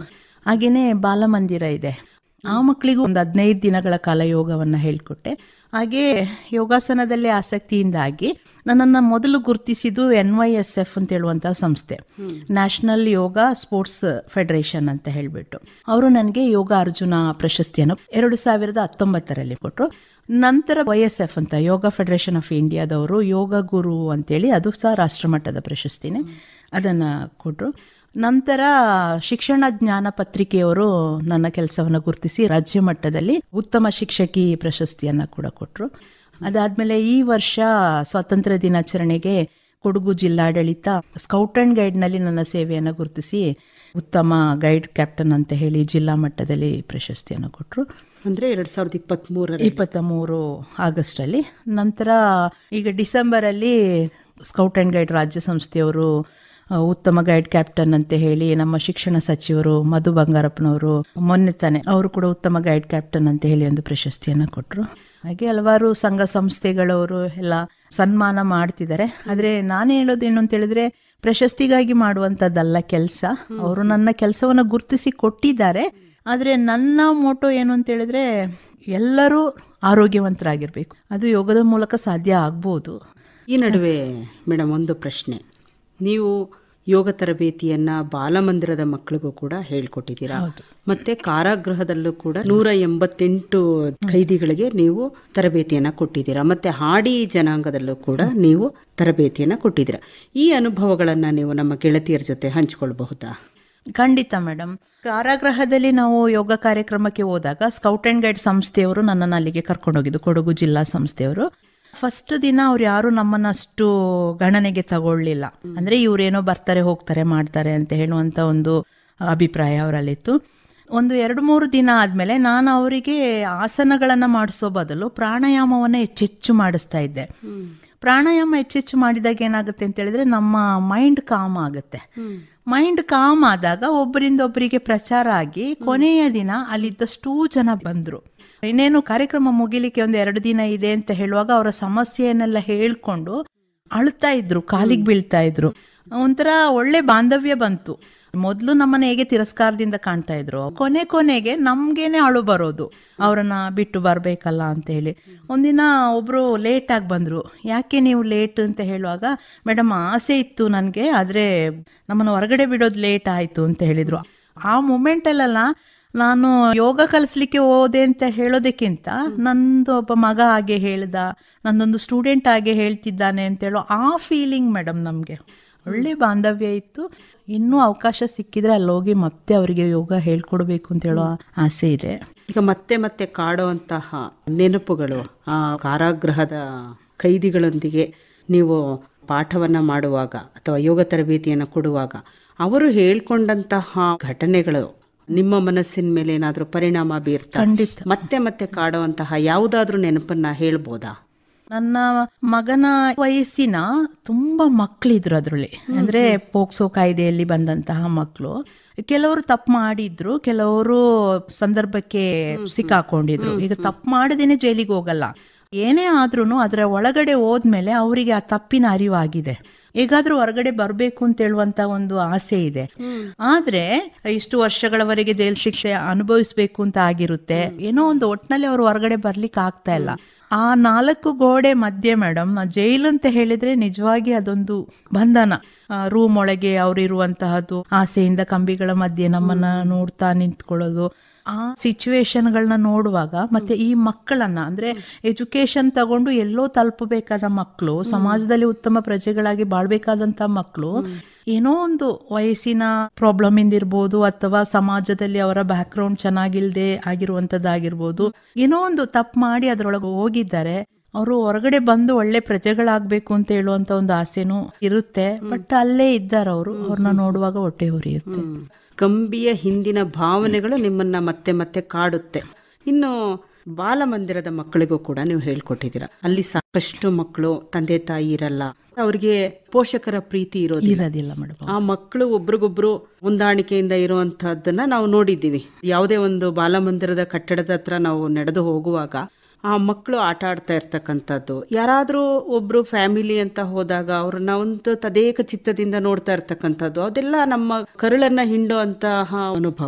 ಹಾಗೇನೆ ಬಾಲಮಂದಿರ ಇದೆ, ಆ ಮಕ್ಕಳಿಗೂ ಒಂದು ಹದಿನೈದು ದಿನಗಳ ಕಾಲ ಯೋಗವನ್ನು ಹೇಳ್ಕೊಟ್ಟೆ. ಹಾಗೆ ಯೋಗಾಸನದಲ್ಲಿ ಆಸಕ್ತಿಯಿಂದಾಗಿ ನನ್ನನ್ನು ಮೊದಲು ಗುರುತಿಸಿದ್ದು ಎನ್ ವೈ ಎಸ್ ಎಫ್ ಅಂತ ಹೇಳುವಂತಹ ಸಂಸ್ಥೆ, ನ್ಯಾಷನಲ್ ಯೋಗ ಸ್ಪೋರ್ಟ್ಸ್ ಫೆಡರೇಷನ್ ಅಂತ ಹೇಳಿಬಿಟ್ಟು. ಅವರು ನನಗೆ ಯೋಗ ಅರ್ಜುನ ಪ್ರಶಸ್ತಿಯನ್ನು ಎರಡು ಸಾವಿರದ ಹತ್ತೊಂಬತ್ತರಲ್ಲಿ ಕೊಟ್ಟರು. ನಂತರ ವೈ ಎಸ್ ಎಫ್ ಅಂತ ಯೋಗ ಫೆಡರೇಷನ್ ಆಫ್ ಇಂಡಿಯಾದವರು ಯೋಗ ಗುರು ಅಂತೇಳಿ ಅದು ಸಹ ರಾಷ್ಟ್ರಮಟ್ಟದ ಪ್ರಶಸ್ತಿನೇ, ಅದನ್ನು ಕೊಟ್ಟರು. ನಂತರ ಶಿಕ್ಷಣ ಜ್ಞಾನ ಪತ್ರಿಕೆಯವರು ನನ್ನ ಕೆಲಸವನ್ನು ಗುರುತಿಸಿ ರಾಜ್ಯ ಮಟ್ಟದಲ್ಲಿ ಉತ್ತಮ ಶಿಕ್ಷಕಿ ಪ್ರಶಸ್ತಿಯನ್ನು ಕೂಡ ಕೊಟ್ಟರು. ಅದಾದಮೇಲೆ ಈ ವರ್ಷ ಸ್ವಾತಂತ್ರ್ಯ ದಿನಾಚರಣೆಗೆ ಕೊಡಗು ಜಿಲ್ಲಾಡಳಿತ ಸ್ಕೌಟ್ ಆ್ಯಂಡ್ ಗೈಡ್ನಲ್ಲಿ ನನ್ನ ಸೇವೆಯನ್ನು ಗುರುತಿಸಿ ಉತ್ತಮ ಗೈಡ್ ಕ್ಯಾಪ್ಟನ್ ಅಂತ ಹೇಳಿ ಜಿಲ್ಲಾ ಮಟ್ಟದಲ್ಲಿ ಪ್ರಶಸ್ತಿಯನ್ನು ಕೊಟ್ಟರು. ಅಂದರೆ ಎರಡು ಸಾವಿರದ ಇಪ್ಪತ್ತ್ಮೂರ ಇಪ್ಪತ್ತ ಮೂರು ಆಗಸ್ಟಲ್ಲಿ. ನಂತರ ಈಗ ಡಿಸೆಂಬರಲ್ಲಿ ಸ್ಕೌಟ್ ಆ್ಯಂಡ್ ಗೈಡ್ ರಾಜ್ಯ ಸಂಸ್ಥೆಯವರು ಉತ್ತಮ ಗೈಡ್ ಕ್ಯಾಪ್ಟನ್ ಅಂತ ಹೇಳಿ ನಮ್ಮ ಶಿಕ್ಷಣ ಸಚಿವರು ಮಧು ಬಂಗಾರಪ್ಪನವರು ಮೊನ್ನೆ ತಾನೆ ಅವರು ಕೂಡ ಉತ್ತಮ ಗೈಡ್ ಕ್ಯಾಪ್ಟನ್ ಅಂತ ಹೇಳಿ ಒಂದು ಪ್ರಶಸ್ತಿಯನ್ನು ಕೊಟ್ಟರು. ಹಾಗೆ ಹಲವಾರು ಸಂಘ ಸಂಸ್ಥೆಗಳವರು ಎಲ್ಲ ಸನ್ಮಾನ ಮಾಡ್ತಿದ್ದಾರೆ. ಆದರೆ ನಾನು ಹೇಳೋದೇನು ಅಂತ ಹೇಳಿದ್ರೆ, ಪ್ರಶಸ್ತಿಗಾಗಿ ಮಾಡುವಂಥದ್ದಲ್ಲ ಕೆಲಸ. ಅವರು ನನ್ನ ಕೆಲಸವನ್ನು ಗುರುತಿಸಿ ಕೊಟ್ಟಿದ್ದಾರೆ. ಆದರೆ ನನ್ನ ಮೋಟೋ ಏನು ಅಂತ ಹೇಳಿದ್ರೆ, ಎಲ್ಲರೂ ಆರೋಗ್ಯವಂತರಾಗಿರ್ಬೇಕು. ಅದು ಯೋಗದ ಮೂಲಕ ಸಾಧ್ಯ ಆಗ್ಬೋದು. ಈ ನಡುವೆ ಮೇಡಮ್ ಒಂದು ಪ್ರಶ್ನೆ, ನೀವು ಯೋಗ ತರಬೇತಿಯನ್ನ ಬಾಲಮಂದಿರದ ಮಕ್ಕಳಿಗೂ ಕೂಡ ಹೇಳ್ಕೊಟ್ಟಿದ್ದೀರಾ, ಮತ್ತೆ ಕಾರಾಗೃಹದಲ್ಲೂ ಕೂಡ ನೂರ ಎಂಬತ್ತೆಂಟು ಖೈದಿಗಳಿಗೆ ನೀವು ತರಬೇತಿಯನ್ನ ಕೊಟ್ಟಿದ್ದೀರಾ, ಮತ್ತೆ ಹಾಡಿ ಜನಾಂಗದಲ್ಲೂ ಕೂಡ ನೀವು ತರಬೇತಿಯನ್ನ ಕೊಟ್ಟಿದ್ದೀರಾ. ಈ ಅನುಭವಗಳನ್ನ ನೀವು ನಮ್ಮ ಗೆಳತಿಯರ ಜೊತೆ ಹಂಚಿಕೊಳ್ಬಹುದಾ? ಖಂಡಿತ ಮೇಡಮ್. ಕಾರಾಗೃಹದಲ್ಲಿ ನಾವು ಯೋಗ ಕಾರ್ಯಕ್ರಮಕ್ಕೆ ಹೋದಾಗ ಸ್ಕೌಟ್ ಆ್ಯಂಡ್ ಗೈಡ್ ಸಂಸ್ಥೆಯವರು ನನ್ನನ್ನು ಅಲ್ಲಿಗೆ ಕರ್ಕೊಂಡೋಗಿದ್ದು, ಕೊಡಗು ಜಿಲ್ಲಾ ಸಂಸ್ಥೆಯವರು. ಫಸ್ಟ್ ದಿನ ಅವ್ರು ಯಾರು ನಮ್ಮನ್ನಷ್ಟು ಗಣನೆಗೆ ತಗೊಳ್ಳಿಲ್ಲ. ಅಂದರೆ ಇವರೇನೋ ಬರ್ತಾರೆ ಹೋಗ್ತಾರೆ ಮಾಡ್ತಾರೆ ಅಂತ ಹೇಳುವಂಥ ಒಂದು ಅಭಿಪ್ರಾಯ ಅವರಲ್ಲಿತ್ತು. ಒಂದು ಎರಡು ಮೂರು ದಿನ ಆದಮೇಲೆ ನಾನು ಅವರಿಗೆ ಆಸನಗಳನ್ನು ಮಾಡಿಸೋ ಬದಲು ಪ್ರಾಣಾಯಾಮವನ್ನು ಹೆಚ್ಚೆಚ್ಚು ಮಾಡಿಸ್ತಾ ಇದ್ದೆ. ಪ್ರಾಣಾಯಾಮ ಹೆಚ್ಚೆಚ್ಚು ಮಾಡಿದಾಗ ಏನಾಗುತ್ತೆ ಅಂತ ಹೇಳಿದ್ರೆ, ನಮ್ಮ ಮೈಂಡ್ ಕಾಮ್ ಆಗುತ್ತೆ. ಮೈಂಡ್ ಕಾಮ್ ಆದಾಗ ಒಬ್ಬರಿಂದ ಒಬ್ಬರಿಗೆ ಪ್ರಚಾರ ಆಗಿ ಕೊನೆಯ ದಿನ ಅಲ್ಲಿದ್ದಷ್ಟು ಜನ ಬಂದರು. ಇನ್ನೇನು ಕಾರ್ಯಕ್ರಮ ಮುಗಿಲಿಕ್ಕೆ ಒಂದು ಎರಡು ದಿನ ಇದೆ ಅಂತ ಹೇಳುವಾಗ ಅವರ ಸಮಸ್ಯೆಯನ್ನೆಲ್ಲ ಹೇಳ್ಕೊಂಡು ಅಳ್ತಾ ಇದ್ರು, ಕಾಲಿಗೆ ಬೀಳ್ತಾ ಇದ್ರು. ಒಂಥರ ಒಳ್ಳೆ ಬಾಂಧವ್ಯ ಬಂತು. ಮೊದಲು ನಮ್ಮನ್ನ ಹೇಗೆ ತಿರಸ್ಕಾರದಿಂದ ಕಾಣ್ತಾ ಇದ್ರು, ಕೊನೆ ಕೊನೆಗೆ ನಮ್ಗೇನೆ ಅಳು ಬರೋದು, ಅವರನ್ನ ಬಿಟ್ಟು ಬರ್ಬೇಕಲ್ಲ ಅಂತ ಹೇಳಿ. ಒಂದಿನ ಒಬ್ರು ಲೇಟ್ ಆಗಿ ಬಂದ್ರು. ಯಾಕೆ ನೀವು ಲೇಟ್ ಅಂತ ಹೇಳುವಾಗ, ಮೇಡಮ್ ಆಸೆ ಇತ್ತು ನನಗೆ, ಆದ್ರೆ ನಮ್ಮನ್ನ ಹೊರಗಡೆ ಬಿಡೋದು ಲೇಟ್ ಆಯ್ತು ಅಂತ ಹೇಳಿದ್ರು. ಆ ಮೂಮೆಂಟಲ್ಲ ನಾನು ಯೋಗ ಕಲಿಸ್ಲಿಕ್ಕೆ ಹೋದೆ ಅಂತ ಹೇಳೋದಕ್ಕಿಂತ ನಂದು ಒಬ್ಬ ಮಗ ಹಾಗೆ ಹೇಳ್ದ, ನಂದೊಂದು ಸ್ಟೂಡೆಂಟ್ ಹಾಗೆ ಹೇಳ್ತಿದ್ದಾನೆ ಅಂತ ಹೇಳೋ ಆ ಫೀಲಿಂಗ್ ಮೇಡಮ್ ನಮಗೆ ಒಳ್ಳೆ ಬಾಂಧವ್ಯ ಇತ್ತು. ಇನ್ನೂ ಅವಕಾಶ ಸಿಕ್ಕಿದ್ರೆ ಅಲ್ಲಿ ಹೋಗಿ ಮತ್ತೆ ಅವರಿಗೆ ಯೋಗ ಹೇಳ್ಕೊಡ್ಬೇಕು ಅಂತ ಹೇಳೋ ಆಸೆ ಇದೆ. ಈಗ ಮತ್ತೆ ಮತ್ತೆ ಕಾಡುವಂತಹ ನೆನಪುಗಳು, ಆ ಕಾರಾಗೃಹದ ಖೈದಿಗಳೊಂದಿಗೆ ನೀವು ಪಾಠವನ್ನ ಮಾಡುವಾಗ ಅಥವಾ ಯೋಗ ತರಬೇತಿಯನ್ನು ಕೊಡುವಾಗ ಅವರು ಹೇಳ್ಕೊಂಡಂತಹ ಘಟನೆಗಳು ನಿಮ್ಮ ಮನಸ್ಸಿನ ಮೇಲೆ ಏನಾದರೂ ಪರಿಣಾಮ ಬೀರ್ತಾ ಮತ್ತೆ ಮತ್ತೆ ಕಾಡುವಂತಹ ಯಾವುದಾದ್ರೂ ನೆನಪನ್ನ ಹೇಳ್ಬೋದಾ? ನನ್ನ ಮಗನ ವಯಸ್ಸಿನ ತುಂಬಾ ಮಕ್ಕಳಿದ್ರು ಅದರಲ್ಲಿ. ಅಂದ್ರೆ ಪೋಕ್ಸೋ ಕಾಯ್ದೆಯಲ್ಲಿ ಬಂದಂತಹ ಮಕ್ಕಳು. ಕೆಲವರು ತಪ್ಪು ಮಾಡಿದ್ರು, ಕೆಲವರು ಸಂದರ್ಭಕ್ಕೆ ಸಿಕ್ಕಾಕೊಂಡಿದ್ರು. ಈಗ ತಪ್ಪು ಮಾಡದೇನೆ ಜೈಲಿಗೆ ಹೋಗಲ್ಲ, ಏನೇ ಆದ್ರೂ ಅದರ ಒಳಗಡೆ ಹೋದ್ಮೇಲೆ ಅವರಿಗೆ ಆ ತಪ್ಪಿನ ಅರಿವಾಗಿದೆ. ಹೇಗಾದ್ರೂ ಹೊರಗಡೆ ಬರ್ಬೇಕು ಅಂತ ಹೇಳುವಂತ ಒಂದು ಆಸೆ ಇದೆ. ಆದ್ರೆ ಇಷ್ಟು ವರ್ಷಗಳವರೆಗೆ ಜೈಲ್ ಶಿಕ್ಷೆ ಅನುಭವಿಸ್ಬೇಕು ಅಂತ ಆಗಿರುತ್ತೆ. ಏನೋ ಒಂದು ಒಟ್ಟಿನಲ್ಲಿ ಅವ್ರು ಹೊರಗಡೆ ಬರ್ಲಿಕ್ಕೆ ಆಗ್ತಾ ಇಲ್ಲ. ಆ ನಾಲ್ಕು ಗೋಡೆ ಮಧ್ಯೆ ಮೇಡಮ್, ಜೈಲು ಅಂತ ಹೇಳಿದ್ರೆ ನಿಜವಾಗಿ ಅದೊಂದು ಬಂಧನ. ರೂಮ್ ಒಳಗೆ ಅವ್ರು ಇರುವಂತಹದ್ದು, ಆಸೆಯಿಂದ ಕಂಬಿಗಳ ಮಧ್ಯೆ ನಮ್ಮನ್ನ ನೋಡ್ತಾ ನಿಂತ್ಕೊಳ್ಳೋದು, ಆ ಸಿಚುವೇಶನ್ಗಳನ್ನ ನೋಡುವಾಗ ಮತ್ತೆ ಈ ಮಕ್ಕಳನ್ನ ಅಂದ್ರೆ ಎಜುಕೇಶನ್ ತಗೊಂಡು ಎಲ್ಲೋ ತಲುಪಬೇಕಾದ ಮಕ್ಕಳು, ಸಮಾಜದಲ್ಲಿ ಉತ್ತಮ ಪ್ರಜೆಗಳಾಗಿ ಬಾಳ್ಬೇಕಾದಂತ ಮಕ್ಕಳು ಏನೋ ಒಂದು ವಯಸ್ಸಿನ ಪ್ರಾಬ್ಲಮ್ ಇಂದಿರ್ಬೋದು, ಅಥವಾ ಸಮಾಜದಲ್ಲಿ ಅವರ ಬ್ಯಾಕ್ ಗ್ರೌಂಡ್ ಚೆನ್ನಾಗಿಲ್ದೆ ಆಗಿರುವಂತದ್ದಾಗಿರ್ಬೋದು, ಏನೋ ಒಂದು ತಪ್ಪು ಮಾಡಿ ಅದ್ರೊಳಗೆ ಹೋಗಿದ್ದಾರೆ. ಅವರು ಹೊರಗಡೆ ಬಂದು ಒಳ್ಳೆ ಪ್ರಜೆಗಳಾಗ್ಬೇಕು ಅಂತ ಹೇಳುವಂತ ಒಂದು ಆಸೆನೂ ಇರುತ್ತೆ. ಬಟ್ ಅಲ್ಲೇ ಇದ್ದಾರೆ ಅವರು, ಅವ್ರನ್ನ ನೋಡುವಾಗ ಹೊಟ್ಟೆ ಉರಿಯುತ್ತೆ. ಕಂಬಿಯ ಹಿಂದಿನ ಭಾವನೆಗಳು ನಿಮ್ಮನ್ನ ಮತ್ತೆ ಮತ್ತೆ ಕಾಡುತ್ತೆ. ಇನ್ನು ಬಾಲಮಂದಿರದ ಮಕ್ಕಳಿಗೂ ಕೂಡ ನೀವು ಹೇಳ್ಕೊಟ್ಟಿದ್ದೀರಾ. ಅಲ್ಲಿ ಸಾಕಷ್ಟು ಮಕ್ಕಳು ತಂದೆ ತಾಯಿ ಇರಲ್ಲ, ಅವ್ರಿಗೆ ಪೋಷಕರ ಪ್ರೀತಿ ಇರೋದಿಲ್ಲ ಮೇಡಮ್. ಆ ಮಕ್ಕಳು ಒಬ್ರಿಗೊಬ್ರು ಹೊಂದಾಣಿಕೆಯಿಂದ ಇರುವಂತಹದ್ದನ್ನ ನಾವು ನೋಡಿದ್ದೀವಿ. ಯಾವುದೇ ಒಂದು ಬಾಲಮಂದಿರದ ಕಟ್ಟಡದ ಹತ್ರ ನಾವು ನಡೆದು ಹೋಗುವಾಗ ಆ ಮಕ್ಕಳು ಆಟ ಆಡ್ತಾ ಇರ್ತಕ್ಕಂಥದ್ದು, ಯಾರಾದರೂ ಒಬ್ರು ಫ್ಯಾಮಿಲಿ ಅಂತ ಹೋದಾಗ ಅವ್ರನ್ನ ಒಂದು ತದೇಕ ಚಿತ್ತದಿಂದ ನೋಡ್ತಾ ಇರ್ತಕ್ಕಂಥದ್ದು, ಅದೆಲ್ಲ ನಮ್ಮ ಕರುಳನ್ನ ಹಿಂಡೋ ಅಂತಹ ಅನುಭವ.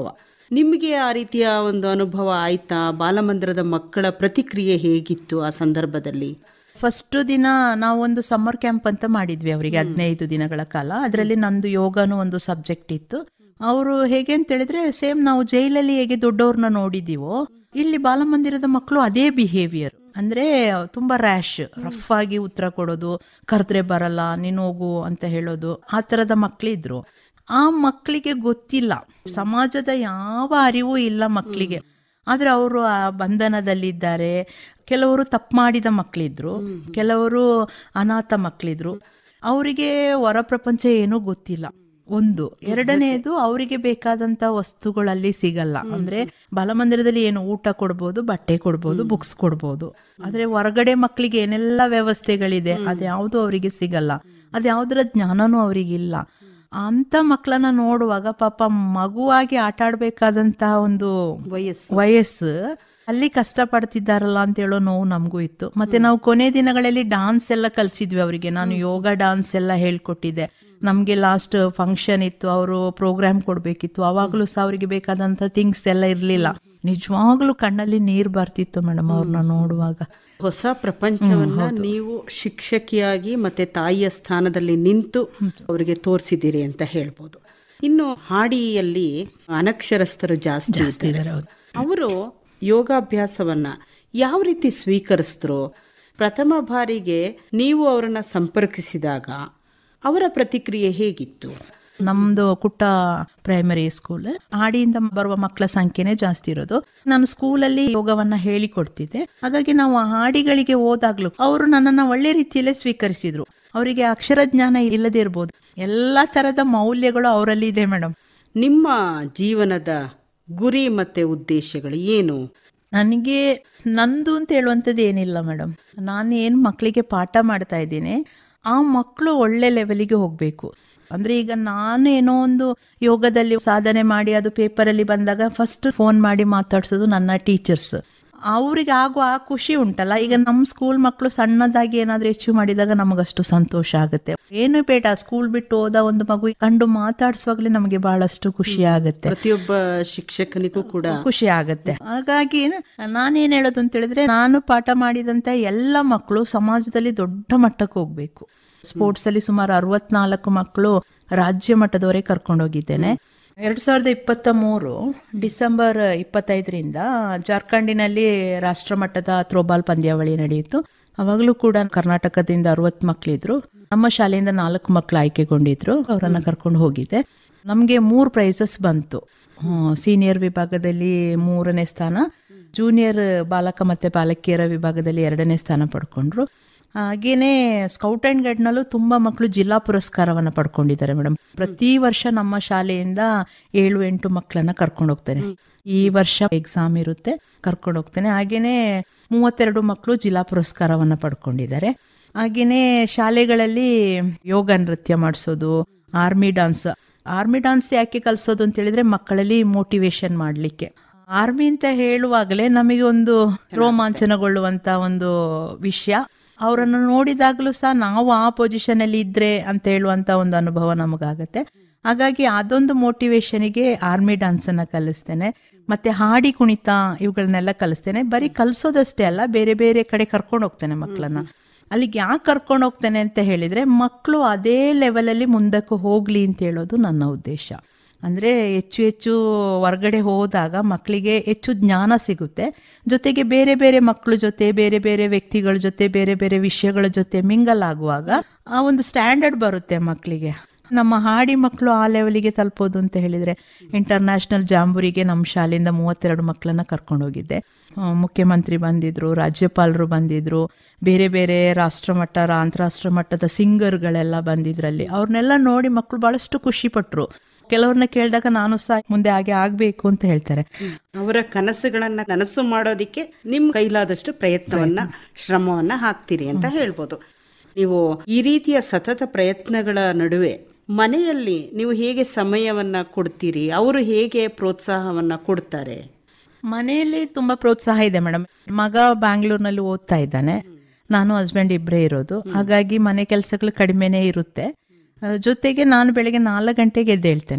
ನಿಮಗೆ ಆ ರೀತಿಯ ಒಂದು ಅನುಭವ ಆಯ್ತಾ? ಬಾಲಮಂದಿರದ ಮಕ್ಕಳ ಪ್ರತಿಕ್ರಿಯೆ ಹೇಗಿತ್ತು ಆ ಸಂದರ್ಭದಲ್ಲಿ? ಫಸ್ಟ್ ದಿನ ನಾವೊಂದು ಸಮ್ಮರ್ ಕ್ಯಾಂಪ್ ಅಂತ ಮಾಡಿದ್ವಿ ಅವರಿಗೆ ಹದಿನೈದು ದಿನಗಳ ಕಾಲ. ಅದರಲ್ಲಿ ನಂದು ಯೋಗನೂ ಒಂದು ಸಬ್ಜೆಕ್ಟ್ ಇತ್ತು. ಅವರು ಹೇಗೆ ಅಂತ ಹೇಳಿದ್ರೆ ಸೇಮ್ ನಾವು ಜೈಲಲ್ಲಿ ಹೇಗೆ ದೊಡ್ಡವ್ರನ್ನ ನೋಡಿದೀವೋ ಇಲ್ಲಿ ಬಾಲಮಂದಿರದ ಮಕ್ಕಳು ಅದೇ ಬಿಹೇವಿಯರ್. ಅಂದ್ರೆ ತುಂಬಾ ರ್ಯಾಶ್, ರಫ್ ಆಗಿ ಉತ್ತರ ಕೊಡೋದು, ಕರೆದ್ರೆ ಬರಲ್ಲ ನೀನು ಹೋಗು ಅಂತ ಹೇಳೋದು, ಆ ತರದ ಮಕ್ಕಳಿದ್ರು. ಆ ಮಕ್ಕಳಿಗೆ ಗೊತ್ತಿಲ್ಲ, ಸಮಾಜದ ಯಾವ ಅರಿವು ಇಲ್ಲ ಮಕ್ಕಳಿಗೆ. ಆದ್ರೆ ಅವರು ಆ ಬಂಧನದಲ್ಲಿದ್ದಾರೆ. ಕೆಲವರು ತಪ್ಪು ಮಾಡಿದ ಮಕ್ಕಳಿದ್ರು, ಕೆಲವರು ಅನಾಥ ಮಕ್ಕಳಿದ್ರು. ಅವರಿಗೆ ಹೊರ ಪ್ರಪಂಚ ಏನೂ ಗೊತ್ತಿಲ್ಲ. ಒಂದು ಎರಡನೇದು, ಅವರಿಗೆ ಬೇಕಾದಂತ ವಸ್ತುಗಳಲ್ಲಿ ಸಿಗಲ್ಲ. ಅಂದ್ರೆ ಬಾಲಮಂದಿರದಲ್ಲಿ ಏನು ಊಟ ಕೊಡ್ಬೋದು, ಬಟ್ಟೆ ಕೊಡ್ಬೋದು, ಬುಕ್ಸ್ ಕೊಡ್ಬೋದು. ಆದ್ರೆ ಹೊರಗಡೆ ಮಕ್ಕಳಿಗೆ ಏನೆಲ್ಲ ವ್ಯವಸ್ಥೆಗಳಿದೆ ಅದ್ಯಾವುದು ಅವರಿಗೆ ಸಿಗಲ್ಲ, ಅದ್ಯಾವುದರ ಜ್ಞಾನನೂ ಅವರಿಗಿಲ್ಲ. ಅಂತ ಮಕ್ಕಳನ್ನ ನೋಡುವಾಗ ಪಾಪ ಮಗುವಾಗಿ ಆಟ ಆಡ್ಬೇಕಾದಂತಹ ಒಂದು ವಯಸ್ಸು ವಯಸ್ಸು ಅಲ್ಲಿ ಕಷ್ಟ ಪಡ್ತಿದ್ದಾರಲ್ಲ ಅಂತ ಹೇಳೋ ನೋವು ನಮಗೂ ಇತ್ತು. ಮತ್ತೆ ನಾವು ಕೊನೆ ದಿನಗಳಲ್ಲಿ ಡಾನ್ಸ್ ಎಲ್ಲ ಕಲ್ಸಿದ್ವಿ ಅವರಿಗೆ. ನಾನು ಯೋಗ ಡಾನ್ಸ್ ಎಲ್ಲ ಹೇಳ್ಕೊಟ್ಟಿದ್ದೆ. ನಮ್ಗೆ ಲಾಸ್ಟ್ ಫಂಕ್ಷನ್ ಇತ್ತು, ಅವರು ಪ್ರೋಗ್ರಾಮ್ ಕೊಡ್ಬೇಕಿತ್ತು. ಅವಾಗ್ಲೂ ಸಹ ಅವ್ರಿಗೆ ಬೇಕಾದಂತ ಥಿಂಗ್ಸ್ ಎಲ್ಲ ಇರ್ಲಿಲ್ಲ. ನಿಜವಾಗ್ಲೂ ಕಣ್ಣಲ್ಲಿ ನೀರ್ ಬರ್ತಿತ್ತು ಮೇಡಮ್ ಅವ್ರನ್ನ ನೋಡುವಾಗ. ಹೊಸ ಪ್ರಪಂಚವನ್ನ ನೀವು ಶಿಕ್ಷಕಿಯಾಗಿ ಮತ್ತೆ ತಾಯಿಯ ಸ್ಥಾನದಲ್ಲಿ ನಿಂತು ಅವರಿಗೆ ತೋರಿಸಿದ್ದೀರಿ ಅಂತ ಹೇಳ್ಬೋದು. ಇನ್ನು ಹಾಡಿಯಲ್ಲಿ ಅನಕ್ಷರಸ್ಥರು ಜಾಸ್ತಿ ಇದ್ದಾರೆ. ಅವರು ಯೋಗಾಭ್ಯಾಸವನ್ನ ಯಾವ ರೀತಿ ಸ್ವೀಕರಿಸಿದ್ರು? ಪ್ರಥಮ ಬಾರಿಗೆ ನೀವು ಅವರನ್ನ ಸಂಪರ್ಕಿಸಿದಾಗ ಅವರ ಪ್ರತಿಕ್ರಿಯೆ ಹೇಗಿತ್ತು? ನಮ್ದು ಕುಟ್ಟ ಪ್ರೈಮರಿ ಸ್ಕೂಲ್, ಹಾಡಿಯಿಂದ ಬರುವ ಮಕ್ಕಳ ಸಂಖ್ಯೆನೇ ಜಾಸ್ತಿ ಇರೋದು. ನಾನು ಸ್ಕೂಲಲ್ಲಿ ಯೋಗವನ್ನ ಹೇಳಿಕೊಡ್ತಿದ್ದೆ. ಹಾಗಾಗಿ ನಾವು ಹಾಡಿಗಳಿಗೆ ಹೋದಾಗ್ಲೂ ಅವರು ನನ್ನನ್ನ ಒಳ್ಳೆ ರೀತಿಯಲ್ಲೇ ಸ್ವೀಕರಿಸಿದ್ರು. ಅವರಿಗೆ ಅಕ್ಷರ ಜ್ಞಾನ ಇಲ್ಲದೆ ಇರ್ಬೋದು, ಎಲ್ಲಾ ತರದ ಮೌಲ್ಯಗಳು ಅವರಲ್ಲಿ ಇದೆ ಮೇಡಮ್. ನಿಮ್ಮ ಜೀವನದ ಗುರಿ ಮತ್ತೆ ಉದ್ದೇಶಗಳು ಏನು? ನನಗೆ ನಂದು ಅಂತ ಹೇಳುವಂಥದ್ದು ಏನಿಲ್ಲ ಮೇಡಮ್. ನಾನು ಏನು ಮಕ್ಕಳಿಗೆ ಪಾಠ ಮಾಡ್ತಾ ಇದ್ದೀನಿ, ಆ ಮಕ್ಕಳು ಒಳ್ಳೆ ಲೆವೆಲಿಗೆ ಹೋಗ್ಬೇಕು. ಅಂದ್ರೆ ಈಗ ನಾನು ಏನೋ ಒಂದು ಯೋಗದಲ್ಲಿ ಸಾಧನೆ ಮಾಡಿ ಅದು ಪೇಪರಲ್ಲಿ ಬಂದಾಗ ಫಸ್ಟ್ ಫೋನ್ ಮಾಡಿ ಮಾತಾಡ್ಸೋದು ನನ್ನ ಟೀಚರ್ಸ್. ಅವ್ರಿಗೆ ಆಗುವ ಆ ಖುಷಿ ಉಂಟಲ್ಲ. ಈಗ ನಮ್ಮ ಸ್ಕೂಲ್ ಮಕ್ಕಳು ಸಣ್ಣದಾಗಿ ಏನಾದ್ರೂ ಅಚೀವ್ ಮಾಡಿದಾಗ ನಮಗಷ್ಟು ಸಂತೋಷ ಆಗುತ್ತೆ. ಏನು ಬೇಡ, ಸ್ಕೂಲ್ ಬಿಟ್ಟು ಹೋದ ಒಂದು ಮಗು ಕಂಡು ಮಾತಾಡ್ಸುವಾಗ್ಲೇ ನಮಗೆ ಬಹಳಷ್ಟು ಖುಷಿ ಆಗುತ್ತೆ. ಪ್ರತಿಯೊಬ್ಬ ಶಿಕ್ಷಕನಿಗೂ ಕೂಡ ಖುಷಿ ಆಗುತ್ತೆ. ಹಾಗಾಗಿ ನಾನೇನ್ ಹೇಳೋದು ಅಂತ ಹೇಳಿದ್ರೆ, ನಾನು ಪಾಠ ಮಾಡಿದಂತ ಎಲ್ಲ ಮಕ್ಕಳು ಸಮಾಜದಲ್ಲಿ ದೊಡ್ಡ ಮಟ್ಟಕ್ಕೆ ಹೋಗ್ಬೇಕು. ಸ್ಪೋರ್ಟ್ಸ್ ಅಲ್ಲಿ ಸುಮಾರು ಅರವತ್ನಾಲ್ಕು ಮಕ್ಕಳು ರಾಜ್ಯ ಮಟ್ಟದವರೆಗೆ ಕರ್ಕೊಂಡೋಗಿದ್ದೇನೆ. ಎರಡ್ ಸಾವಿರದ ಇಪ್ಪತ್ತ ಮೂರು ಡಿಸೆಂಬರ್ ಇಪ್ಪತ್ತೈದರಿಂದ ಜಾರ್ಖಂಡಿನಲ್ಲಿ ರಾಷ್ಟ್ರ ಮಟ್ಟದ ಥ್ರೋಬಾಲ್ ಪಂದ್ಯಾವಳಿ ನಡೆಯಿತು. ಅವಾಗಲೂ ಕೂಡ ಕರ್ನಾಟಕದಿಂದ ಅರವತ್ತು ಮಕ್ಕಳಿದ್ರು. ನಮ್ಮ ಶಾಲೆಯಿಂದ ನಾಲ್ಕು ಮಕ್ಕಳು ಆಯ್ಕೆಗೊಂಡಿದ್ರು. ಅವರನ್ನ ಕರ್ಕೊಂಡು ಹೋಗಿದ್ದೆ. ನಮ್ಗೆ ಮೂರು ಪ್ರೈಸಸ್ ಬಂತು. ಸೀನಿಯರ್ ವಿಭಾಗದಲ್ಲಿ ಮೂರನೇ ಸ್ಥಾನ, ಜೂನಿಯರ್ ಬಾಲಕ ಮತ್ತೆ ಬಾಲಕಿಯರ ವಿಭಾಗದಲ್ಲಿ ಎರಡನೇ ಸ್ಥಾನ ಪಡ್ಕೊಂಡ್ರು. ಹಾಗೇನೆ ಸ್ಕೌಟ್ ಅಂಡ್ ಗೈಡ್ನಲ್ಲೂ ತುಂಬಾ ಮಕ್ಕಳು ಜಿಲ್ಲಾ ಪುರಸ್ಕಾರವನ್ನ ಪಡ್ಕೊಂಡಿದ್ದಾರೆ ಮೇಡಮ್. ಪ್ರತಿ ವರ್ಷ ನಮ್ಮ ಶಾಲೆಯಿಂದ ಏಳು ಎಂಟು ಮಕ್ಕಳನ್ನ ಕರ್ಕೊಂಡು ಹೋಗ್ತೇನೆ. ಈ ವರ್ಷ ಎಕ್ಸಾಮ್ ಇರುತ್ತೆ, ಕರ್ಕೊಂಡು ಹೋಗ್ತೇನೆ. ಹಾಗೇನೆ ಮೂವತ್ತೆರಡು ಮಕ್ಕಳು ಜಿಲ್ಲಾ ಪುರಸ್ಕಾರವನ್ನ ಪಡ್ಕೊಂಡಿದ್ದಾರೆ. ಹಾಗೇನೆ ಶಾಲೆಗಳಲ್ಲಿ ಯೋಗ ನೃತ್ಯ ಮಾಡಿಸೋದು, ಆರ್ಮಿ ಡಾನ್ಸ್. ಆರ್ಮಿ ಡಾನ್ಸ್ ಯಾಕೆ ಕಲಿಸೋದು ಅಂತ ಹೇಳಿದ್ರೆ ಮಕ್ಕಳಲ್ಲಿ ಮೋಟಿವೇಶನ್ ಮಾಡ್ಲಿಕ್ಕೆ. ಆರ್ಮಿ ಅಂತ ಹೇಳುವಾಗಲೇ ನಮಗೆ ಒಂದು ರೋಮಾಂಚನಗೊಳ್ಳುವಂತ ಒಂದು ವಿಷಯ. ಅವರನ್ನು ನೋಡಿದಾಗ್ಲೂ ಸಹ ನಾವು ಆ ಪೊಸಿಷನ್ ಅಲ್ಲಿ ಇದ್ರೆ ಅಂತ ಹೇಳುವಂತ ಒಂದು ಅನುಭವ ನಮಗಾಗತ್ತೆ. ಹಾಗಾಗಿ ಅದೊಂದು ಮೋಟಿವೇಶನ್ಗೆ ಆರ್ಮಿ ಡಾನ್ಸ್ ಅನ್ನ ಕಲಿಸ್ತೇನೆ. ಮತ್ತೆ ಹಾಡಿ ಕುಣಿತ ಇವುಗಳನ್ನೆಲ್ಲ ಕಲಿಸ್ತೇನೆ. ಬರೀ ಕಲಿಸೋದಷ್ಟೇ ಅಲ್ಲ, ಬೇರೆ ಬೇರೆ ಕಡೆ ಕರ್ಕೊಂಡು ಹೋಗ್ತೇನೆ ಮಕ್ಕಳನ್ನ. ಅಲ್ಲಿಗೆ ಯಾಕೆ ಕರ್ಕೊಂಡು ಹೋಗ್ತೇನೆ ಅಂತ ಹೇಳಿದ್ರೆ, ಮಕ್ಕಳು ಅದೇ ಲೆವೆಲ್ ಅಲ್ಲಿ ಮುಂದಕ್ಕೆ ಹೋಗ್ಲಿ ಅಂತ ಹೇಳೋದು ನನ್ನ ಉದ್ದೇಶ. ಅಂದ್ರೆ ಹೆಚ್ಚು ಹೆಚ್ಚು ಹೊರಗಡೆ ಹೋದಾಗ ಮಕ್ಕಳಿಗೆ ಹೆಚ್ಚು ಜ್ಞಾನ ಸಿಗುತ್ತೆ. ಜೊತೆಗೆ ಬೇರೆ ಬೇರೆ ಮಕ್ಕಳ ಜೊತೆ, ಬೇರೆ ಬೇರೆ ವ್ಯಕ್ತಿಗಳ ಜೊತೆ, ಬೇರೆ ಬೇರೆ ವಿಷಯಗಳ ಜೊತೆ ಮಿಂಗಲ್ ಆಗುವಾಗ ಆ ಒಂದು ಸ್ಟ್ಯಾಂಡರ್ಡ್ ಬರುತ್ತೆ ಮಕ್ಕಳಿಗೆ. ನಮ್ಮ ಹಾಡಿ ಮಕ್ಕಳು ಆ ಲೆವೆಲಿಗೆ ತಲುಪೋದು ಅಂತ ಹೇಳಿದ್ರೆ, ಇಂಟರ್ನ್ಯಾಷನಲ್ ಜಾಂಬೂರಿಗೆ ನಮ್ಮ ಶಾಲೆಯಿಂದ ಮೂವತ್ತೆರಡು ಮಕ್ಕಳನ್ನ ಕರ್ಕೊಂಡು ಹೋಗಿದ್ದೆ. ಮುಖ್ಯಮಂತ್ರಿ ಬಂದಿದ್ರು, ರಾಜ್ಯಪಾಲರು ಬಂದಿದ್ರು, ಬೇರೆ ಬೇರೆ ರಾಷ್ಟ್ರಮಟ್ಟ ಅಂತಾರಾಷ್ಟ್ರ ಮಟ್ಟದ ಸಿಂಗರ್ಗಳೆಲ್ಲ ಬಂದಿದ್ರಲ್ಲಿ. ಅವ್ರನ್ನೆಲ್ಲ ನೋಡಿ ಮಕ್ಕಳು ಬಹಳಷ್ಟು ಖುಷಿ ಪಟ್ರು. ಕೆಲವ್ರನ್ನ ಕೇಳಿದಾಗ ನಾನು ಸಹ ಮುಂದೆ ಹಾಗೆ ಆಗ್ಬೇಕು ಅಂತ ಹೇಳ್ತಾರೆ. ಅವರ ಕನಸುಗಳನ್ನ ನನಸು ಮಾಡೋದಿಕ್ಕೆ ನಿಮ್ ಕೈಲಾದಷ್ಟು ಪ್ರಯತ್ನವನ್ನ ಶ್ರಮವನ್ನ ಹಾಕ್ತೀರಿ ಅಂತ ಹೇಳ್ಬೋದು. ನೀವು ಈ ರೀತಿಯ ಸತತ ಪ್ರಯತ್ನಗಳ ನಡುವೆ ಮನೆಯಲ್ಲಿ ನೀವು ಹೇಗೆ ಸಮಯವನ್ನ ಕೊಡ್ತೀರಿ? ಅವರು ಹೇಗೆ ಪ್ರೋತ್ಸಾಹವನ್ನ ಕೊಡ್ತಾರೆ? ಮನೆಯಲ್ಲಿ ತುಂಬಾ ಪ್ರೋತ್ಸಾಹ ಇದೆ ಮೇಡಮ್. ಮಗ ಬ್ಯಾಂಗ್ಳೂರ್ನಲ್ಲಿ ಓದ್ತಾ ಇದ್ದಾನೆ, ನಾನು ಹಸ್ಬೆಂಡ್ ಇಬ್ಬರೇ ಇರೋದು. ಹಾಗಾಗಿ ಮನೆ ಕೆಲಸಗಳು ಕಡಿಮೆನೇ ಇರುತ್ತೆ. ಜೊತೆಗೆ ನಾನು ಬೆಳಗ್ಗೆ ನಾಲ್ಕು ಗಂಟೆಗೆ ಎದ್ದೇಳ್ತೇನೆ.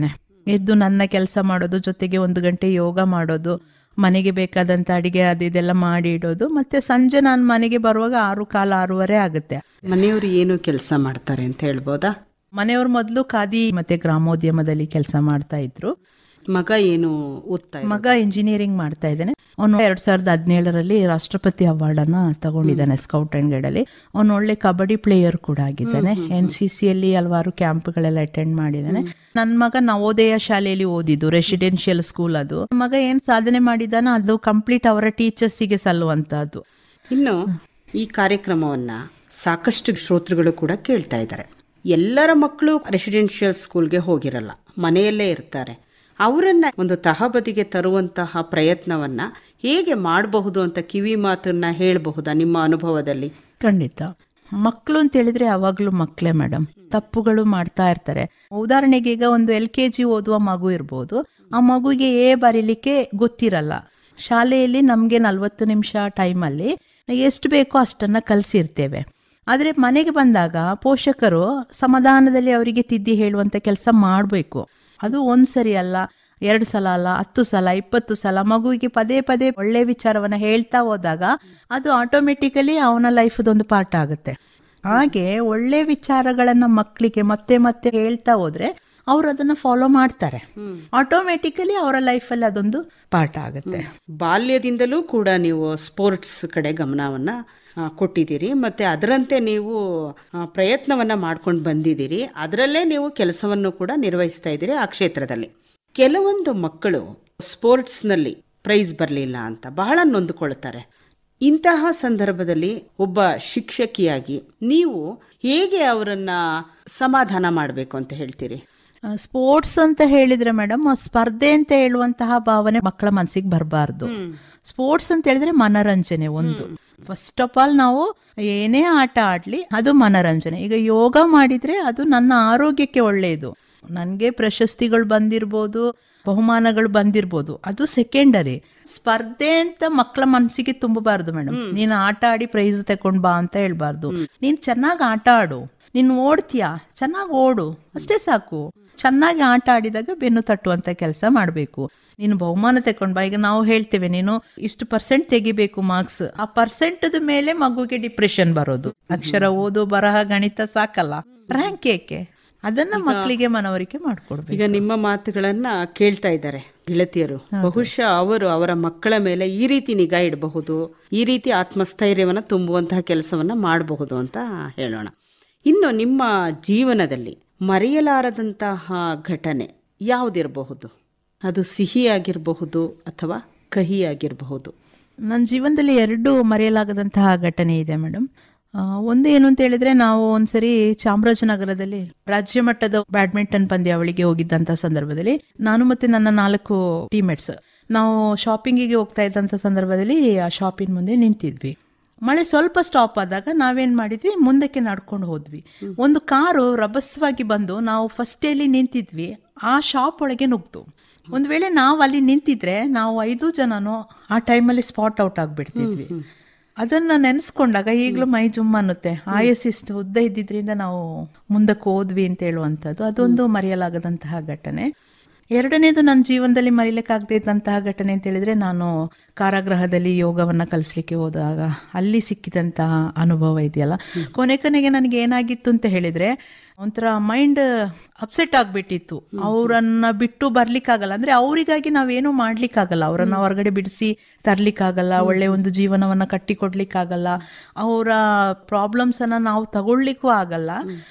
ಎದ್ದು ನನ್ನ ಕೆಲಸ ಮಾಡೋದು, ಜೊತೆಗೆ ಒಂದು ಗಂಟೆ ಯೋಗ ಮಾಡೋದು, ಮನೆಗೆ ಬೇಕಾದಂತ ಅಡಿಗೆ ಅದು ಇದೆಲ್ಲ ಮಾಡಿ ಇಡೋದು. ಮತ್ತೆ ಸಂಜೆ ನಾನು ಮನೆಗೆ ಬರುವಾಗ ಆರು ಕಾಲ ಆರೂವರೆ ಆಗುತ್ತೆ. ಮನೆಯವರು ಏನು ಕೆಲಸ ಮಾಡ್ತಾರೆ ಅಂತ ಹೇಳ್ಬೋದಾ? ಮನೆಯವ್ರು ಮೊದಲು ಖಾದಿ ಮತ್ತೆ ಗ್ರಾಮೋದ್ಯಮದಲ್ಲಿ ಕೆಲಸ ಮಾಡ್ತಾ ಇದ್ರು. ಮಗ ಏನು ಓದ್ತಾ ಇರೋದು? ಮಗ ಇಂಜಿನಿಯರಿಂಗ್ ಮಾಡ್ತಾ ಇದ್ದಾನೆ. ಅವನು ಎರಡ್ ಸಾವಿರದ ಹದಿನೇಳರಲ್ಲಿ ರಾಷ್ಟ್ರಪತಿ ಅವಾರ್ಡ್ ಅನ್ನ ತಗೊಂಡಿದ್ದಾನೆ ಸ್ಕೌಟ್ ಅಂಡ್ ಗೈಡ್ ಅಲ್ಲಿ. ಅವನು ಒಳ್ಳೆ ಕಬಡ್ಡಿ ಪ್ಲೇಯರ್ ಕೂಡ ಆಗಿದ್ದಾನೆ. ಎನ್ ಸಿ ಸಿ ಅಲ್ಲಿ ಹಲವಾರು ಕ್ಯಾಂಪ್ಗಳೆಲ್ಲ ಅಟೆಂಡ್ ಮಾಡಿದ್ದಾನೆ. ನನ್ನ ಮಗ ನವೋದಯ ಶಾಲೆಯಲ್ಲಿ ಓದಿದ್ದು, ರೆಸಿಡೆನ್ಷಿಯಲ್ ಸ್ಕೂಲ್ ಅದು. ಮಗ ಏನ್ ಸಾಧನೆ ಮಾಡಿದಾನ ಅದು ಕಂಪ್ಲೀಟ್ ಅವರ ಟೀಚರ್ಸಿಗೆ ಸಲ್ಲುವಂತಹದ್ದು. ಇನ್ನು ಈ ಕಾರ್ಯಕ್ರಮವನ್ನ ಸಾಕಷ್ಟು ಶ್ರೋತೃಗಳು ಕೂಡ ಕೇಳ್ತಾ ಇದ್ದಾರೆ. ಎಲ್ಲರ ಮಕ್ಕಳು ರೆಸಿಡೆನ್ಷಿಯಲ್ ಸ್ಕೂಲ್ಗೆ ಹೋಗಿರಲ್ಲ, ಮನೆಯಲ್ಲೇ ಇರ್ತಾರೆ. ಅವರನ್ನ ಒಂದು ತಹಬದಿಗೆ ತರುವಂತಹ ಪ್ರಯತ್ನವನ್ನ ಹೇಗೆ ಮಾಡಬಹುದು ಅಂತ ಕಿವಿ ಮಾತನ್ನ ಹೇಳಬಹುದಾ ನಿಮ್ಮ ಅನುಭವದಲ್ಲಿ? ಖಂಡಿತ. ಮಕ್ಕಳು ಅಂತ ಹೇಳಿದ್ರೆ ಯಾವಾಗ್ಲೂ ಮಕ್ಕಳೇ ಮೇಡಮ್, ತಪ್ಪುಗಳು ಮಾಡ್ತಾ ಇರ್ತಾರೆ. ಉದಾಹರಣೆಗೆ ಈಗ ಒಂದು ಎಲ್ ಕೆ ಜಿ ಓದುವ ಮಗು ಇರ್ಬೋದು, ಆ ಮಗುಗೆ ಏ ಬರೀಲಿಕ್ಕೆ ಗೊತ್ತಿರಲ್ಲ. ಶಾಲೆಯಲ್ಲಿ ನಮ್ಗೆ ನಲ್ವತ್ತು ನಿಮಿಷ ಟೈಮಲ್ಲಿ ಎಷ್ಟು ಬೇಕೋ ಅಷ್ಟನ್ನ ಕಲಿಸಿರ್ತೇವೆ. ಆದ್ರೆ ಮನೆಗೆ ಬಂದಾಗ ಪೋಷಕರು ಸಮಾಧಾನದಲ್ಲಿ ಅವರಿಗೆ ತಿದ್ದಿ ಹೇಳುವಂತ ಕೆಲಸ ಮಾಡಬೇಕು. ಅದು ಒಂದ್ಸರಿ ಅಲ್ಲ, ಎರಡು ಸಲ ಅಲ್ಲ, ಹತ್ತು ಸಲ, ಇಪ್ಪತ್ತು ಸಲ ಮಗುವಿಗೆ ಪದೇ ಪದೇ ಒಳ್ಳೆ ವಿಚಾರವನ್ನ ಹೇಳ್ತಾ ಹೋದಾಗ ಅದು ಆಟೋಮೆಟಿಕಲಿ ಅವನ ಲೈಫದೊಂದು ಪಾರ್ಟ್ ಆಗುತ್ತೆ. ಹಾಗೆ ಒಳ್ಳೆ ವಿಚಾರಗಳನ್ನ ಮಕ್ಕಳಿಗೆ ಮತ್ತೆ ಮತ್ತೆ ಹೇಳ್ತಾ ಹೋದ್ರೆ ಅವ್ರು ಅದನ್ನ ಫಾಲೋ ಮಾಡ್ತಾರೆ. ಆಟೋಮೆಟಿಕಲಿ ಅವರ ಲೈಫಲ್ಲಿ ಅದೊಂದು ಪಾರ್ಟ್ ಆಗುತ್ತೆ. ಬಾಲ್ಯದಿಂದಲೂ ಕೂಡ ನೀವು ಸ್ಪೋರ್ಟ್ಸ್ ಕಡೆ ಗಮನವನ್ನ ಕೊಟ್ಟಿದ್ದೀರಿ, ಮತ್ತೆ ಅದರಂತೆ ನೀವು ಪ್ರಯತ್ನವನ್ನ ಮಾಡ್ಕೊಂಡು ಬಂದಿದ್ದೀರಿ. ಅದರಲ್ಲೇ ನೀವು ಕೆಲಸವನ್ನು ಕೂಡ ನಿರ್ವಹಿಸ್ತಾ ಇದ್ದೀರಿ ಆ ಕ್ಷೇತ್ರದಲ್ಲಿ. ಕೆಲವೊಂದು ಮಕ್ಕಳು ಸ್ಪೋರ್ಟ್ಸ್ನಲ್ಲಿ ಪ್ರೈಸ್ ಬರಲಿಲ್ಲ ಅಂತ ಬಹಳ ನೊಂದುಕೊಳ್ತಾರೆ. ಇಂತಹ ಸಂದರ್ಭದಲ್ಲಿ ಒಬ್ಬ ಶಿಕ್ಷಕಿಯಾಗಿ ನೀವು ಹೇಗೆ ಅವರನ್ನ ಸಮಾಧಾನ ಮಾಡಬೇಕು ಅಂತ ಹೇಳ್ತೀರಿ? ಸ್ಪೋರ್ಟ್ಸ್ ಅಂತ ಹೇಳಿದ್ರೆ ಮೇಡಮ್, ಸ್ಪರ್ಧೆ ಅಂತ ಹೇಳುವಂತಹ ಭಾವನೆ ಮಕ್ಕಳ ಮನಸ್ಸಿಗೆ ಬರಬಾರ್ದು. ಸ್ಪೋರ್ಟ್ಸ್ ಅಂತ ಹೇಳಿದ್ರೆ ಮನರಂಜನೆ ಒಂದು. ಫಸ್ಟ್ ಆಫ್ ಆಲ್ ನಾವು ಏನೇ ಆಟ ಆಡ್ಲಿ ಅದು ಮನರಂಜನೆ. ಈಗ ಯೋಗ ಮಾಡಿದ್ರೆ ಅದು ನನ್ನ ಆರೋಗ್ಯಕ್ಕೆ ಒಳ್ಳೆಯದು. ನನ್ಗೆ ಪ್ರಶಸ್ತಿಗಳು ಬಂದಿರ್ಬೋದು, ಬಹುಮಾನಗಳು ಬಂದಿರ್ಬೋದು, ಅದು ಸೆಕೆಂಡರಿ. ಸ್ಪರ್ಧೆ ಅಂತ ಮಕ್ಕಳ ಮನಸ್ಸಿಗೆ ತುಂಬಬಾರ್ದು ಮೇಡಮ್. ನೀನ್ ಆಟ ಆಡಿ ಪ್ರೈಸ್ ತಕೊಂಡ್ ಬಾ ಅಂತ ಹೇಳ್ಬಾರ್ದು. ನೀನ್ ಚೆನ್ನಾಗಿ ಆಟ ಆಡು, ನೀನ್ ಓಡ್ತೀಯಾ ಚೆನ್ನಾಗಿ ಓಡು, ಅಷ್ಟೇ ಸಾಕು. ಚೆನ್ನಾಗಿ ಆಟ ಆಡಿದಾಗ ಬೆನ್ನು ತಟ್ಟುವಂತ ಕೆಲಸ ಮಾಡಬೇಕು. ನೀನು ಬಹುಮಾನ ತಕೊಂಡ್ ಬಾ. ಈಗ ನಾವು ಹೇಳ್ತೇವೆ ನೀನು ಇಷ್ಟು ಪರ್ಸೆಂಟ್ ತೆಗಿಬೇಕು ಮಾರ್ಕ್ಸ್, ಆ ಪರ್ಸೆಂಟ್ ಮೇಲೆ ಮಗುಗೆ ಡಿಪ್ರೆಷನ್ ಬರೋದು. ಅಕ್ಷರ ಓದು ಬರಹ ಗಣಿತ ಸಾಕಲ್ಲ, ರ್ಯಾಂಕ್ ಏಕೆ? ಅದನ್ನ ಮಕ್ಕಳಿಗೆ ಮನವರಿಕೆ ಮಾಡ್ಕೊಡ್ಬೇಕು. ಈಗ ನಿಮ್ಮ ಮಾತುಗಳನ್ನ ಕೇಳ್ತಾ ಇದ್ದಾರೆ ಗೆಳತಿಯರು. ಬಹುಶಃ ಅವರು ಅವರ ಮಕ್ಕಳ ಮೇಲೆ ಈ ರೀತಿ ನಿಗಾ ಇಡಬಹುದು, ಈ ರೀತಿ ಆತ್ಮಸ್ಥೈರ್ಯವನ್ನ ತುಂಬುವಂತಹ ಕೆಲಸವನ್ನ ಮಾಡಬಹುದು ಅಂತ ಹೇಳೋಣ. ಇನ್ನು ನಿಮ್ಮ ಜೀವನದಲ್ಲಿ ಮರೆಯಲಾರದಂತಹ ಘಟನೆ ಯಾವುದಿರಬಹುದು? ಅದು ಸಿಹಿಯಾಗಿರಬಹುದು ಅಥವಾ ಕಹಿಯಾಗಿರಬಹುದು. ನನ್ನ ಜೀವನದಲ್ಲಿ ಎರಡು ಮರೆಯಲಾಗದಂತಹ ಘಟನೆ ಇದೆ ಮೇಡಮ್. ಒಂದು ಏನು ಅಂತ ಹೇಳಿದ್ರೆ, ನಾವು ಒಂದ್ಸರಿ ಚಾಮರಾಜನಗರದಲ್ಲಿ ರಾಜ್ಯ ಮಟ್ಟದ ಬ್ಯಾಡ್ಮಿಂಟನ್ ಪಂದ್ಯಾವಳಿಗೆ ಹೋಗಿದ್ದಂತ ಸಂದರ್ಭದಲ್ಲಿ ನಾನು ಮತ್ತೆ ನನ್ನ ನಾಲ್ಕು ಟೀಮ್ಮೇಟ್ಸ್ ನಾವು ಶಾಪಿಂಗಿಗೆ ಹೋಗ್ತಾ ಇದ್ದಂತ ಸಂದರ್ಭದಲ್ಲಿ ಆ ಶಾಪಿನ ಮುಂದೆ ನಿಂತಿದ್ವಿ. ಮಳೆ ಸ್ವಲ್ಪ ಸ್ಟಾಪ್ ಆದಾಗ ನಾವೇನ್ ಮಾಡಿದ್ವಿ, ಮುಂದಕ್ಕೆ ನಡ್ಕೊಂಡು ಹೋದ್ವಿ. ಒಂದು ಕಾರು ರಭಸವಾಗಿ ಬಂದು ನಾವು ಫಸ್ಟ್ ಎಲ್ಲಿ ನಿಂತಿದ್ವಿ ಆ ಶಾಪ್ ಒಳಗೆ ನುಗ್ತು. ಒಂದ್ ವೇಳೆ ನಾವು ಅಲ್ಲಿ ನಿಂತಿದ್ರೆ ನಾವು ಐದು ಜನನು ಆ ಟೈಮಲ್ಲಿ ಸ್ಪಾಟ್ ಔಟ್ ಆಗ್ಬಿಡ್ತಿದ್ವಿ. ಅದನ್ನ ನೆನೆಸ್ಕೊಂಡಾಗ ಈಗಲೂ ಮೈ ಜುಮ್ ಅನ್ನುತ್ತೆ. ಆಯಸ್ಸಿಷ್ಟು ಉದ್ದ ಇದ್ದಿದ್ರಿಂದ ನಾವು ಮುಂದಕ್ಕೆ ಹೋದ್ವಿ ಅಂತ ಹೇಳುವಂಥದ್ದು ಅದೊಂದು ಮರೆಯಲಾಗದಂತಹ ಘಟನೆ. ಎರಡನೇದು ನನ್ನ ಜೀವನದಲ್ಲಿ ಮರೀಲಿಕ್ಕಾಗದೇ ಇದ್ದಂತಹ ಘಟನೆ ಅಂತ ಹೇಳಿದ್ರೆ, ನಾನು ಕಾರಾಗೃಹದಲ್ಲಿ ಯೋಗವನ್ನ ಕಲಿಸ್ಲಿಕ್ಕೆ ಹೋದಾಗ ಅಲ್ಲಿ ಸಿಕ್ಕಿದಂತಹ ಅನುಭವ ಇದೆಯಲ್ಲ, ಕೊನೆ ಕೊನೆಗೆ ನನಗೆ ಏನಾಗಿತ್ತು ಅಂತ ಹೇಳಿದ್ರೆ ಒಂಥರ ಮೈಂಡ್ ಅಪ್ಸೆಟ್ ಆಗ್ಬಿಟ್ಟಿತ್ತು. ಅವರನ್ನ ಬಿಟ್ಟು ಬರ್ಲಿಕ್ಕಾಗಲ್ಲ, ಅಂದ್ರೆ ಅವರಿಗಾಗಿ ನಾವೇನು ಮಾಡ್ಲಿಕ್ಕಾಗಲ್ಲ, ಅವರನ್ನ ಹೊರಗಡೆ ಬಿಡಿಸಿ ತರ್ಲಿಕ್ಕಾಗಲ್ಲ, ಒಳ್ಳೆ ಒಂದು ಜೀವನವನ್ನ ಕಟ್ಟಿಕೊಡ್ಲಿಕ್ಕಾಗಲ್ಲ, ಅವರ ಪ್ರಾಬ್ಲಮ್ಸ್ ಅನ್ನ ನಾವು ತಗೊಳ್ಲಿಕ್ಕೂ ಆಗಲ್ಲ.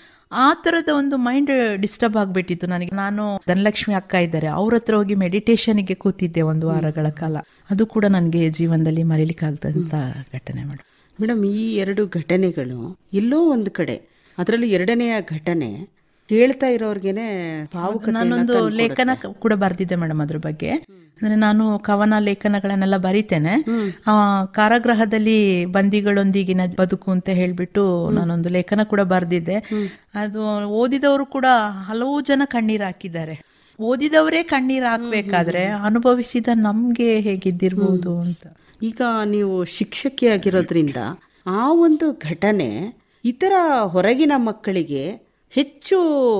ಆ ತರದ ಒಂದು ಮೈಂಡ್ ಡಿಸ್ಟರ್ಬ್ ಆಗ್ಬಿಟ್ಟಿತ್ತು ನನಗೆ. ನಾನು ಧನಲಕ್ಷ್ಮಿ ಅಕ್ಕ ಇದ್ದಾರೆ, ಅವ್ರ ಹತ್ರ ಹೋಗಿ ಮೆಡಿಟೇಷನ್ಗೆ ಕೂತಿದ್ದೆ ಒಂದು ವಾರಗಳ ಕಾಲ. ಅದು ಕೂಡ ನನಗೆ ಜೀವನದಲ್ಲಿ ಮರೀಲಿಕ್ಕಾಗದಂತ ಘಟನೆ ಮೇಡಮ್. ಮೇಡಮ್, ಈ ಎರಡು ಘಟನೆಗಳು ಎಲ್ಲೋ ಒಂದು ಕಡೆ, ಅದರಲ್ಲಿ ಎರಡನೆಯ ಘಟನೆ ಕೇಳ್ತಾ ಇರೋರ್ಗೆನೆ ಭಾವುಕತೆ. ನಾನೊಂದು ಲೇಖನ ಕೂಡ ಬರ್ದಿದ್ದೆ ಮೇಡಮ್ ಅದ್ರ ಬಗ್ಗೆ. ಅಂದ್ರೆ ನಾನು ಕವನ ಲೇಖನಗಳನ್ನೆಲ್ಲ ಬರೀತೇನೆ. ಆ ಕಾರಾಗೃಹದಲ್ಲಿ ಬಂದಿಗಳೊಂದಿಗಿನ ಬದುಕು ಅಂತ ಹೇಳ್ಬಿಟ್ಟು ನಾನೊಂದು ಲೇಖನ ಕೂಡ ಬರ್ದಿದ್ದೆ. ಅದು ಓದಿದವರು ಕೂಡ ಹಲವು ಜನ ಕಣ್ಣೀರ್ ಹಾಕಿದ್ದಾರೆ. ಓದಿದವರೇ ಕಣ್ಣೀರ್ ಹಾಕ್ಬೇಕಾದ್ರೆ ಅನುಭವಿಸಿದ ನಮ್ಗೆ ಹೇಗಿದ್ದಿರ್ಬೋದು ಅಂತ. ಈಗ ನೀವು ಶಿಕ್ಷಕಿಯಾಗಿರೋದ್ರಿಂದ ಆ ಒಂದು ಘಟನೆ ಇತರ ಹೊರಗಿನ ಮಕ್ಕಳಿಗೆ ಹೆಚ್ಚು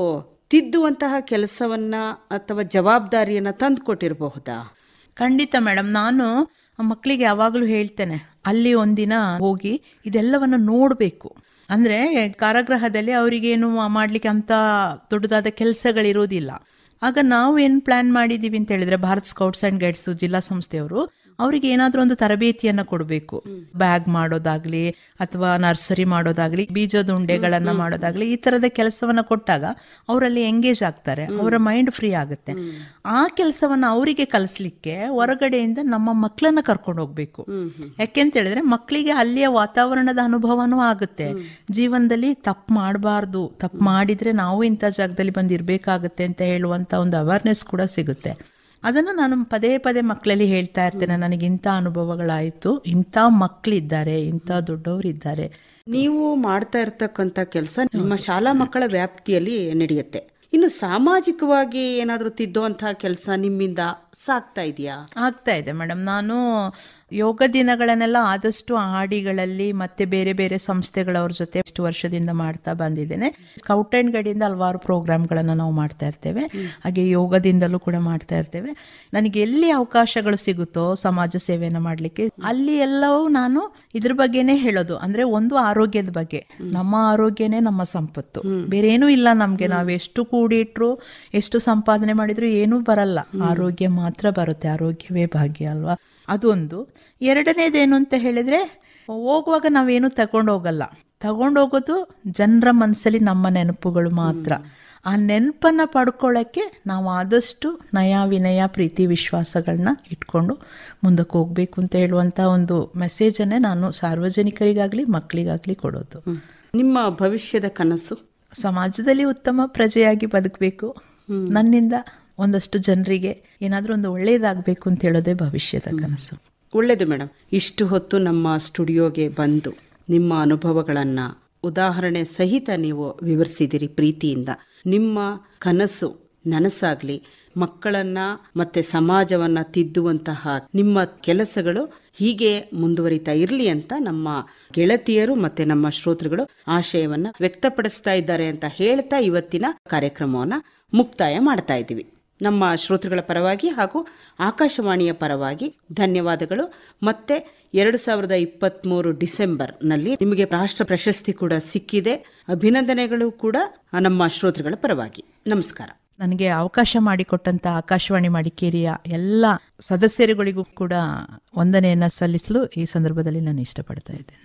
ತಿದ್ದುವಂತಹ ಕೆಲಸವನ್ನ ಅಥವಾ ಜವಾಬ್ದಾರಿಯನ್ನ ತಂದುಕೊಟ್ಟಿರಬಹುದಾ? ಖಂಡಿತ ಮೇಡಮ್. ನಾನು ಮಕ್ಕಳಿಗೆ ಯಾವಾಗಲೂ ಹೇಳ್ತೇನೆ, ಅಲ್ಲಿ ಒಂದಿನ ಹೋಗಿ ಇದೆಲ್ಲವನ್ನ ನೋಡಬೇಕು. ಅಂದ್ರೆ ಕಾರಾಗೃಹದಲ್ಲಿ ಅವರಿಗೇನು ಮಾಡ್ಲಿಕ್ಕೆ ಅಂತ ದೊಡ್ಡದಾದ ಕೆಲಸಗಳಿರೋದಿಲ್ಲ. ಆಗ ನಾವು ಏನು ಪ್ಲಾನ್ ಮಾಡಿದೀವಿ ಅಂತ ಹೇಳಿದ್ರೆ, ಭಾರತ್ ಸ್ಕೌಟ್ಸ್ ಅಂಡ್ ಗೈಡ್ಸ್ ಜಿಲ್ಲಾ ಸಂಸ್ಥೆಯವರು ಅವರಿಗೆ ಏನಾದ್ರೂ ಒಂದು ತರಬೇತಿಯನ್ನ ಕೊಡಬೇಕು. ಬ್ಯಾಗ್ ಮಾಡೋದಾಗ್ಲಿ ಅಥವಾ ನರ್ಸರಿ ಮಾಡೋದಾಗ್ಲಿ, ಬೀಜದ ಉಂಡೆಗಳನ್ನ ಮಾಡೋದಾಗ್ಲಿ, ಈ ತರದ ಕೆಲಸವನ್ನ ಕೊಟ್ಟಾಗ ಅವರಲ್ಲಿ ಎಂಗೇಜ್ ಆಗ್ತಾರೆ, ಅವರ ಮೈಂಡ್ ಫ್ರೀ ಆಗುತ್ತೆ. ಆ ಕೆಲಸವನ್ನ ಅವರಿಗೆ ಕಲಿಸ್ಲಿಕ್ಕೆ ಹೊರಗಡೆಯಿಂದ ನಮ್ಮ ಮಕ್ಕಳನ್ನ ಕರ್ಕೊಂಡು ಹೋಗ್ಬೇಕು. ಯಾಕೆಂತ ಹೇಳಿದ್ರೆ ಮಕ್ಕಳಿಗೆ ಅಲ್ಲಿಯ ವಾತಾವರಣದ ಅನುಭವನೂ ಆಗುತ್ತೆ. ಜೀವನದಲ್ಲಿ ತಪ್ಪು ಮಾಡಬಾರ್ದು, ತಪ್ಪು ಮಾಡಿದ್ರೆ ನಾವು ಇಂಥ ಜಾಗದಲ್ಲಿ ಬಂದಿರ್ಬೇಕಾಗತ್ತೆ ಅಂತ ಹೇಳುವಂತ ಒಂದು ಅವೇರ್ನೆಸ್ ಕೂಡ ಸಿಗುತ್ತೆ. ಅದನ್ನು ನಾನು ಪದೇ ಪದೇ ಮಕ್ಕಳಲ್ಲಿ ಹೇಳ್ತಾ ಇರ್ತೇನೆ, ನನಗೆ ಇಂಥ ಅನುಭವಗಳಾಯಿತು, ಇಂಥ ಮಕ್ಕಳಿದ್ದಾರೆ, ಇಂಥ ದೊಡ್ಡವರಿದ್ದಾರೆ. ನೀವು ಮಾಡ್ತಾ ಇರ್ತಕ್ಕಂಥ ಕೆಲಸ ನಿಮ್ಮ ಶಾಲಾ ಮಕ್ಕಳ ವ್ಯಾಪ್ತಿಯಲ್ಲಿ ನಡೆಯುತ್ತೆ. ಇನ್ನು ಸಾಮಾಜಿಕವಾಗಿ ಏನಾದರೂ ತಿದ್ದುವಂತಹ ಕೆಲಸ ನಿಮ್ಮಿಂದ ಸಾಗ್ತಾ ಇದೆಯಾ? ಆಗ್ತಾ ಇದೆ ಮೇಡಮ್. ನಾನು ಯೋಗ ದಿನಗಳನ್ನೆಲ್ಲ ಆದಷ್ಟು ಹಾಡಿಗಳಲ್ಲಿ ಮತ್ತೆ ಬೇರೆ ಬೇರೆ ಸಂಸ್ಥೆಗಳವ್ರ ಜೊತೆ ಎಷ್ಟು ವರ್ಷದಿಂದ ಮಾಡ್ತಾ ಬಂದಿದ್ದೇನೆ. ಸ್ಕೌಟ್ ಅಂಡ್ ಗೈಡಿಂದ ಹಲವಾರು ಪ್ರೋಗ್ರಾಮ್ಗಳನ್ನು ನಾವು ಮಾಡ್ತಾ ಇರ್ತೇವೆ, ಹಾಗೆ ಯೋಗದಿಂದಲೂ ಕೂಡ ಮಾಡ್ತಾ ಇರ್ತೇವೆ. ನನಗೆ ಎಲ್ಲಿ ಅವಕಾಶಗಳು ಸಿಗುತ್ತೋ ಸಮಾಜ ಸೇವೆಯನ್ನು ಮಾಡಲಿಕ್ಕೆ, ಅಲ್ಲಿ ಎಲ್ಲವೂ ನಾನು ಇದ್ರ ಬಗ್ಗೆನೇ ಹೇಳೋದು. ಅಂದ್ರೆ ಒಂದು ಆರೋಗ್ಯದ ಬಗ್ಗೆ, ನಮ್ಮ ಆರೋಗ್ಯನೇ ನಮ್ಮ ಸಂಪತ್ತು, ಬೇರೆ ಏನೂ ಇಲ್ಲ ನಮ್ಗೆ. ನಾವು ಎಷ್ಟು ಕೂಡಿಟ್ರು ಎಷ್ಟು ಸಂಪಾದನೆ ಮಾಡಿದ್ರು ಏನೂ ಬರಲ್ಲ, ಆರೋಗ್ಯ ಮಾತ್ರ ಬರುತ್ತೆ. ಆರೋಗ್ಯವೇ ಭಾಗ್ಯ ಅಲ್ವಾ? ಅದೊಂದು. ಎರಡನೇದೇನು ಅಂತ ಹೇಳಿದ್ರೆ, ಹೋಗುವಾಗ ನಾವೇನು ತಗೊಂಡೋಗಲ್ಲ, ತಗೊಂಡೋಗೋದು ಜನರ ಮನಸ್ಸಲ್ಲಿ ನಮ್ಮ ನೆನಪುಗಳು ಮಾತ್ರ. ಆ ನೆನಪನ್ನ ಪಡ್ಕೊಳ್ಳೋಕ್ಕೆ ನಾವು ಆದಷ್ಟು ನಯ ವಿನಯ ಪ್ರೀತಿ ವಿಶ್ವಾಸಗಳನ್ನ ಇಟ್ಕೊಂಡು ಮುಂದಕ್ಕೆ ಹೋಗ್ಬೇಕು ಅಂತ ಹೇಳುವಂಥ ಒಂದು ಮೆಸೇಜನ್ನೇ ನಾನು ಸಾರ್ವಜನಿಕರಿಗಾಗಲಿ ಮಕ್ಕಳಿಗಾಗಲಿ ಕೊಡೋದು. ನಿಮ್ಮ ಭವಿಷ್ಯದ ಕನಸು? ಸಮಾಜದಲ್ಲಿ ಉತ್ತಮ ಪ್ರಜೆಯಾಗಿ ಬದುಕಬೇಕು, ನನ್ನಿಂದ ಒಂದಷ್ಟು ಜನರಿಗೆ ಏನಾದರೂ ಒಂದು ಒಳ್ಳೆಯದಾಗಬೇಕು ಅಂತ ಹೇಳೋದೇ ಭವಿಷ್ಯದ ಕನಸು. ಒಳ್ಳೆಯದು ಮೇಡಮ್. ಇಷ್ಟು ಹೊತ್ತು ನಮ್ಮ ಸ್ಟುಡಿಯೋಗೆ ಬಂದು ನಿಮ್ಮ ಅನುಭವಗಳನ್ನು ಉದಾಹರಣೆ ಸಹಿತ ನೀವು ವಿವರಿಸಿದಿರಿ ಪ್ರೀತಿಯಿಂದ. ನಿಮ್ಮ ಕನಸು ನನಸಾಗಲಿ, ಮಕ್ಕಳನ್ನು ಮತ್ತು ಸಮಾಜವನ್ನು ತಿದ್ದುವಂತಹ ನಿಮ್ಮ ಕೆಲಸಗಳು ಹೀಗೆ ಮುಂದುವರಿತಾ ಇರಲಿ ಅಂತ ನಮ್ಮ ಗೆಳತಿಯರು ಮತ್ತು ನಮ್ಮ ಶ್ರೋತೃಗಳು ಆಶಯವನ್ನು ವ್ಯಕ್ತಪಡಿಸ್ತಾ ಇದ್ದಾರೆ ಅಂತ ಹೇಳ್ತಾ ಇವತ್ತಿನ ಕಾರ್ಯಕ್ರಮವನ್ನು ಮುಕ್ತಾಯ ಮಾಡ್ತಾ ಇದ್ದೀವಿ. ನಮ್ಮ ಶ್ರೋತೃಗಳ ಪರವಾಗಿ ಹಾಗೂ ಆಕಾಶವಾಣಿಯ ಪರವಾಗಿ ಧನ್ಯವಾದಗಳು. ಮತ್ತೆ ಎರಡು ಸಾವಿರದ ಇಪ್ಪತ್ತ್ಮೂರು ಡಿಸೆಂಬರ್ನಲ್ಲಿ ನಿಮಗೆ ರಾಷ್ಟ್ರ ಪ್ರಶಸ್ತಿ ಕೂಡ ಸಿಕ್ಕಿದೆ. ಅಭಿನಂದನೆಗಳು ಕೂಡ ನಮ್ಮ ಶ್ರೋತೃಗಳ ಪರವಾಗಿ. ನಮಸ್ಕಾರ. ನನಗೆ ಅವಕಾಶ ಮಾಡಿಕೊಟ್ಟಂತ ಆಕಾಶವಾಣಿ ಮಡಿಕೇರಿಯ ಎಲ್ಲ ಸದಸ್ಯರುಗಳಿಗೂ ಕೂಡ ವಂದನೆಯನ್ನು ಸಲ್ಲಿಸಲು ಈ ಸಂದರ್ಭದಲ್ಲಿ ನಾನು ಇಷ್ಟಪಡ್ತಾ ಇದ್ದೇನೆ.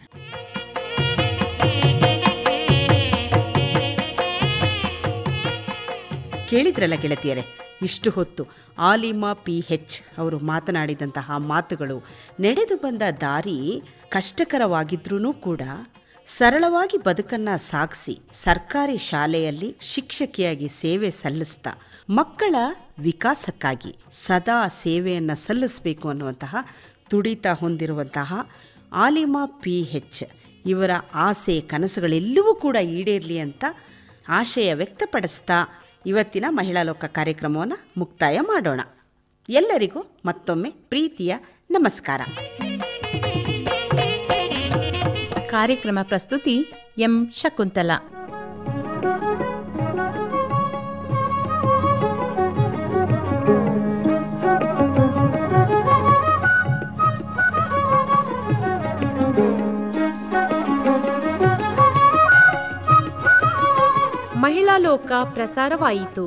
ಕೇಳಿದ್ರಲ್ಲ ಗೆಳತಿಯರೇ, ಇಷ್ಟು ಹೊತ್ತು ಆಲಿಮಾ ಪಿ ಹೆಚ್ ಅವರು ಮಾತನಾಡಿದಂತಹ ಮಾತುಗಳು, ನಡೆದು ಬಂದ ದಾರಿ ಕಷ್ಟಕರವಾಗಿದ್ರೂ ಕೂಡ ಸರಳವಾಗಿ ಬದುಕನ್ನು ಸಾಗಿಸಿ ಸರ್ಕಾರಿ ಶಾಲೆಯಲ್ಲಿ ಶಿಕ್ಷಕಿಯಾಗಿ ಸೇವೆ ಸಲ್ಲಿಸ್ತಾ ಮಕ್ಕಳ ವಿಕಾಸಕ್ಕಾಗಿ ಸದಾ ಸೇವೆಯನ್ನು ಸಲ್ಲಿಸಬೇಕು ಅನ್ನುವಂತಹ ತುಡಿತ ಹೊಂದಿರುವಂತಹ ಆಲಿಮಾ ಪಿ ಹೆಚ್ ಇವರ ಆಸೆ ಕನಸುಗಳೆಲ್ಲವೂ ಕೂಡ ಈಡೇರಲಿ ಅಂತ ಆಶಯ ವ್ಯಕ್ತಪಡಿಸ್ತಾ ಇವತ್ತಿನ ಮಹಿಳಾ ಲೋಕ ಕಾರ್ಯಕ್ರಮವನ್ನು ಮುಕ್ತಾಯ ಮಾಡೋಣ. ಎಲ್ಲರಿಗೂ ಮತ್ತೊಮ್ಮೆ ಪ್ರೀತಿಯ ನಮಸ್ಕಾರ. ಕಾರ್ಯಕ್ರಮ ಪ್ರಸ್ತುತಿ ಎಂ ಶಕುಂತಲಾ. ಮಹಿಳಾ ಲೋಕ ಪ್ರಸಾರವಾಯಿತು.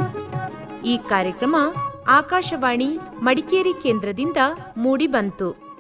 ಈ ಕಾರ್ಯಕ್ರಮ ಆಕಾಶವಾಣಿ ಮಡಿಕೇರಿ ಕೇಂದ್ರದಿಂದ ಮೂಡಿಬಂತು.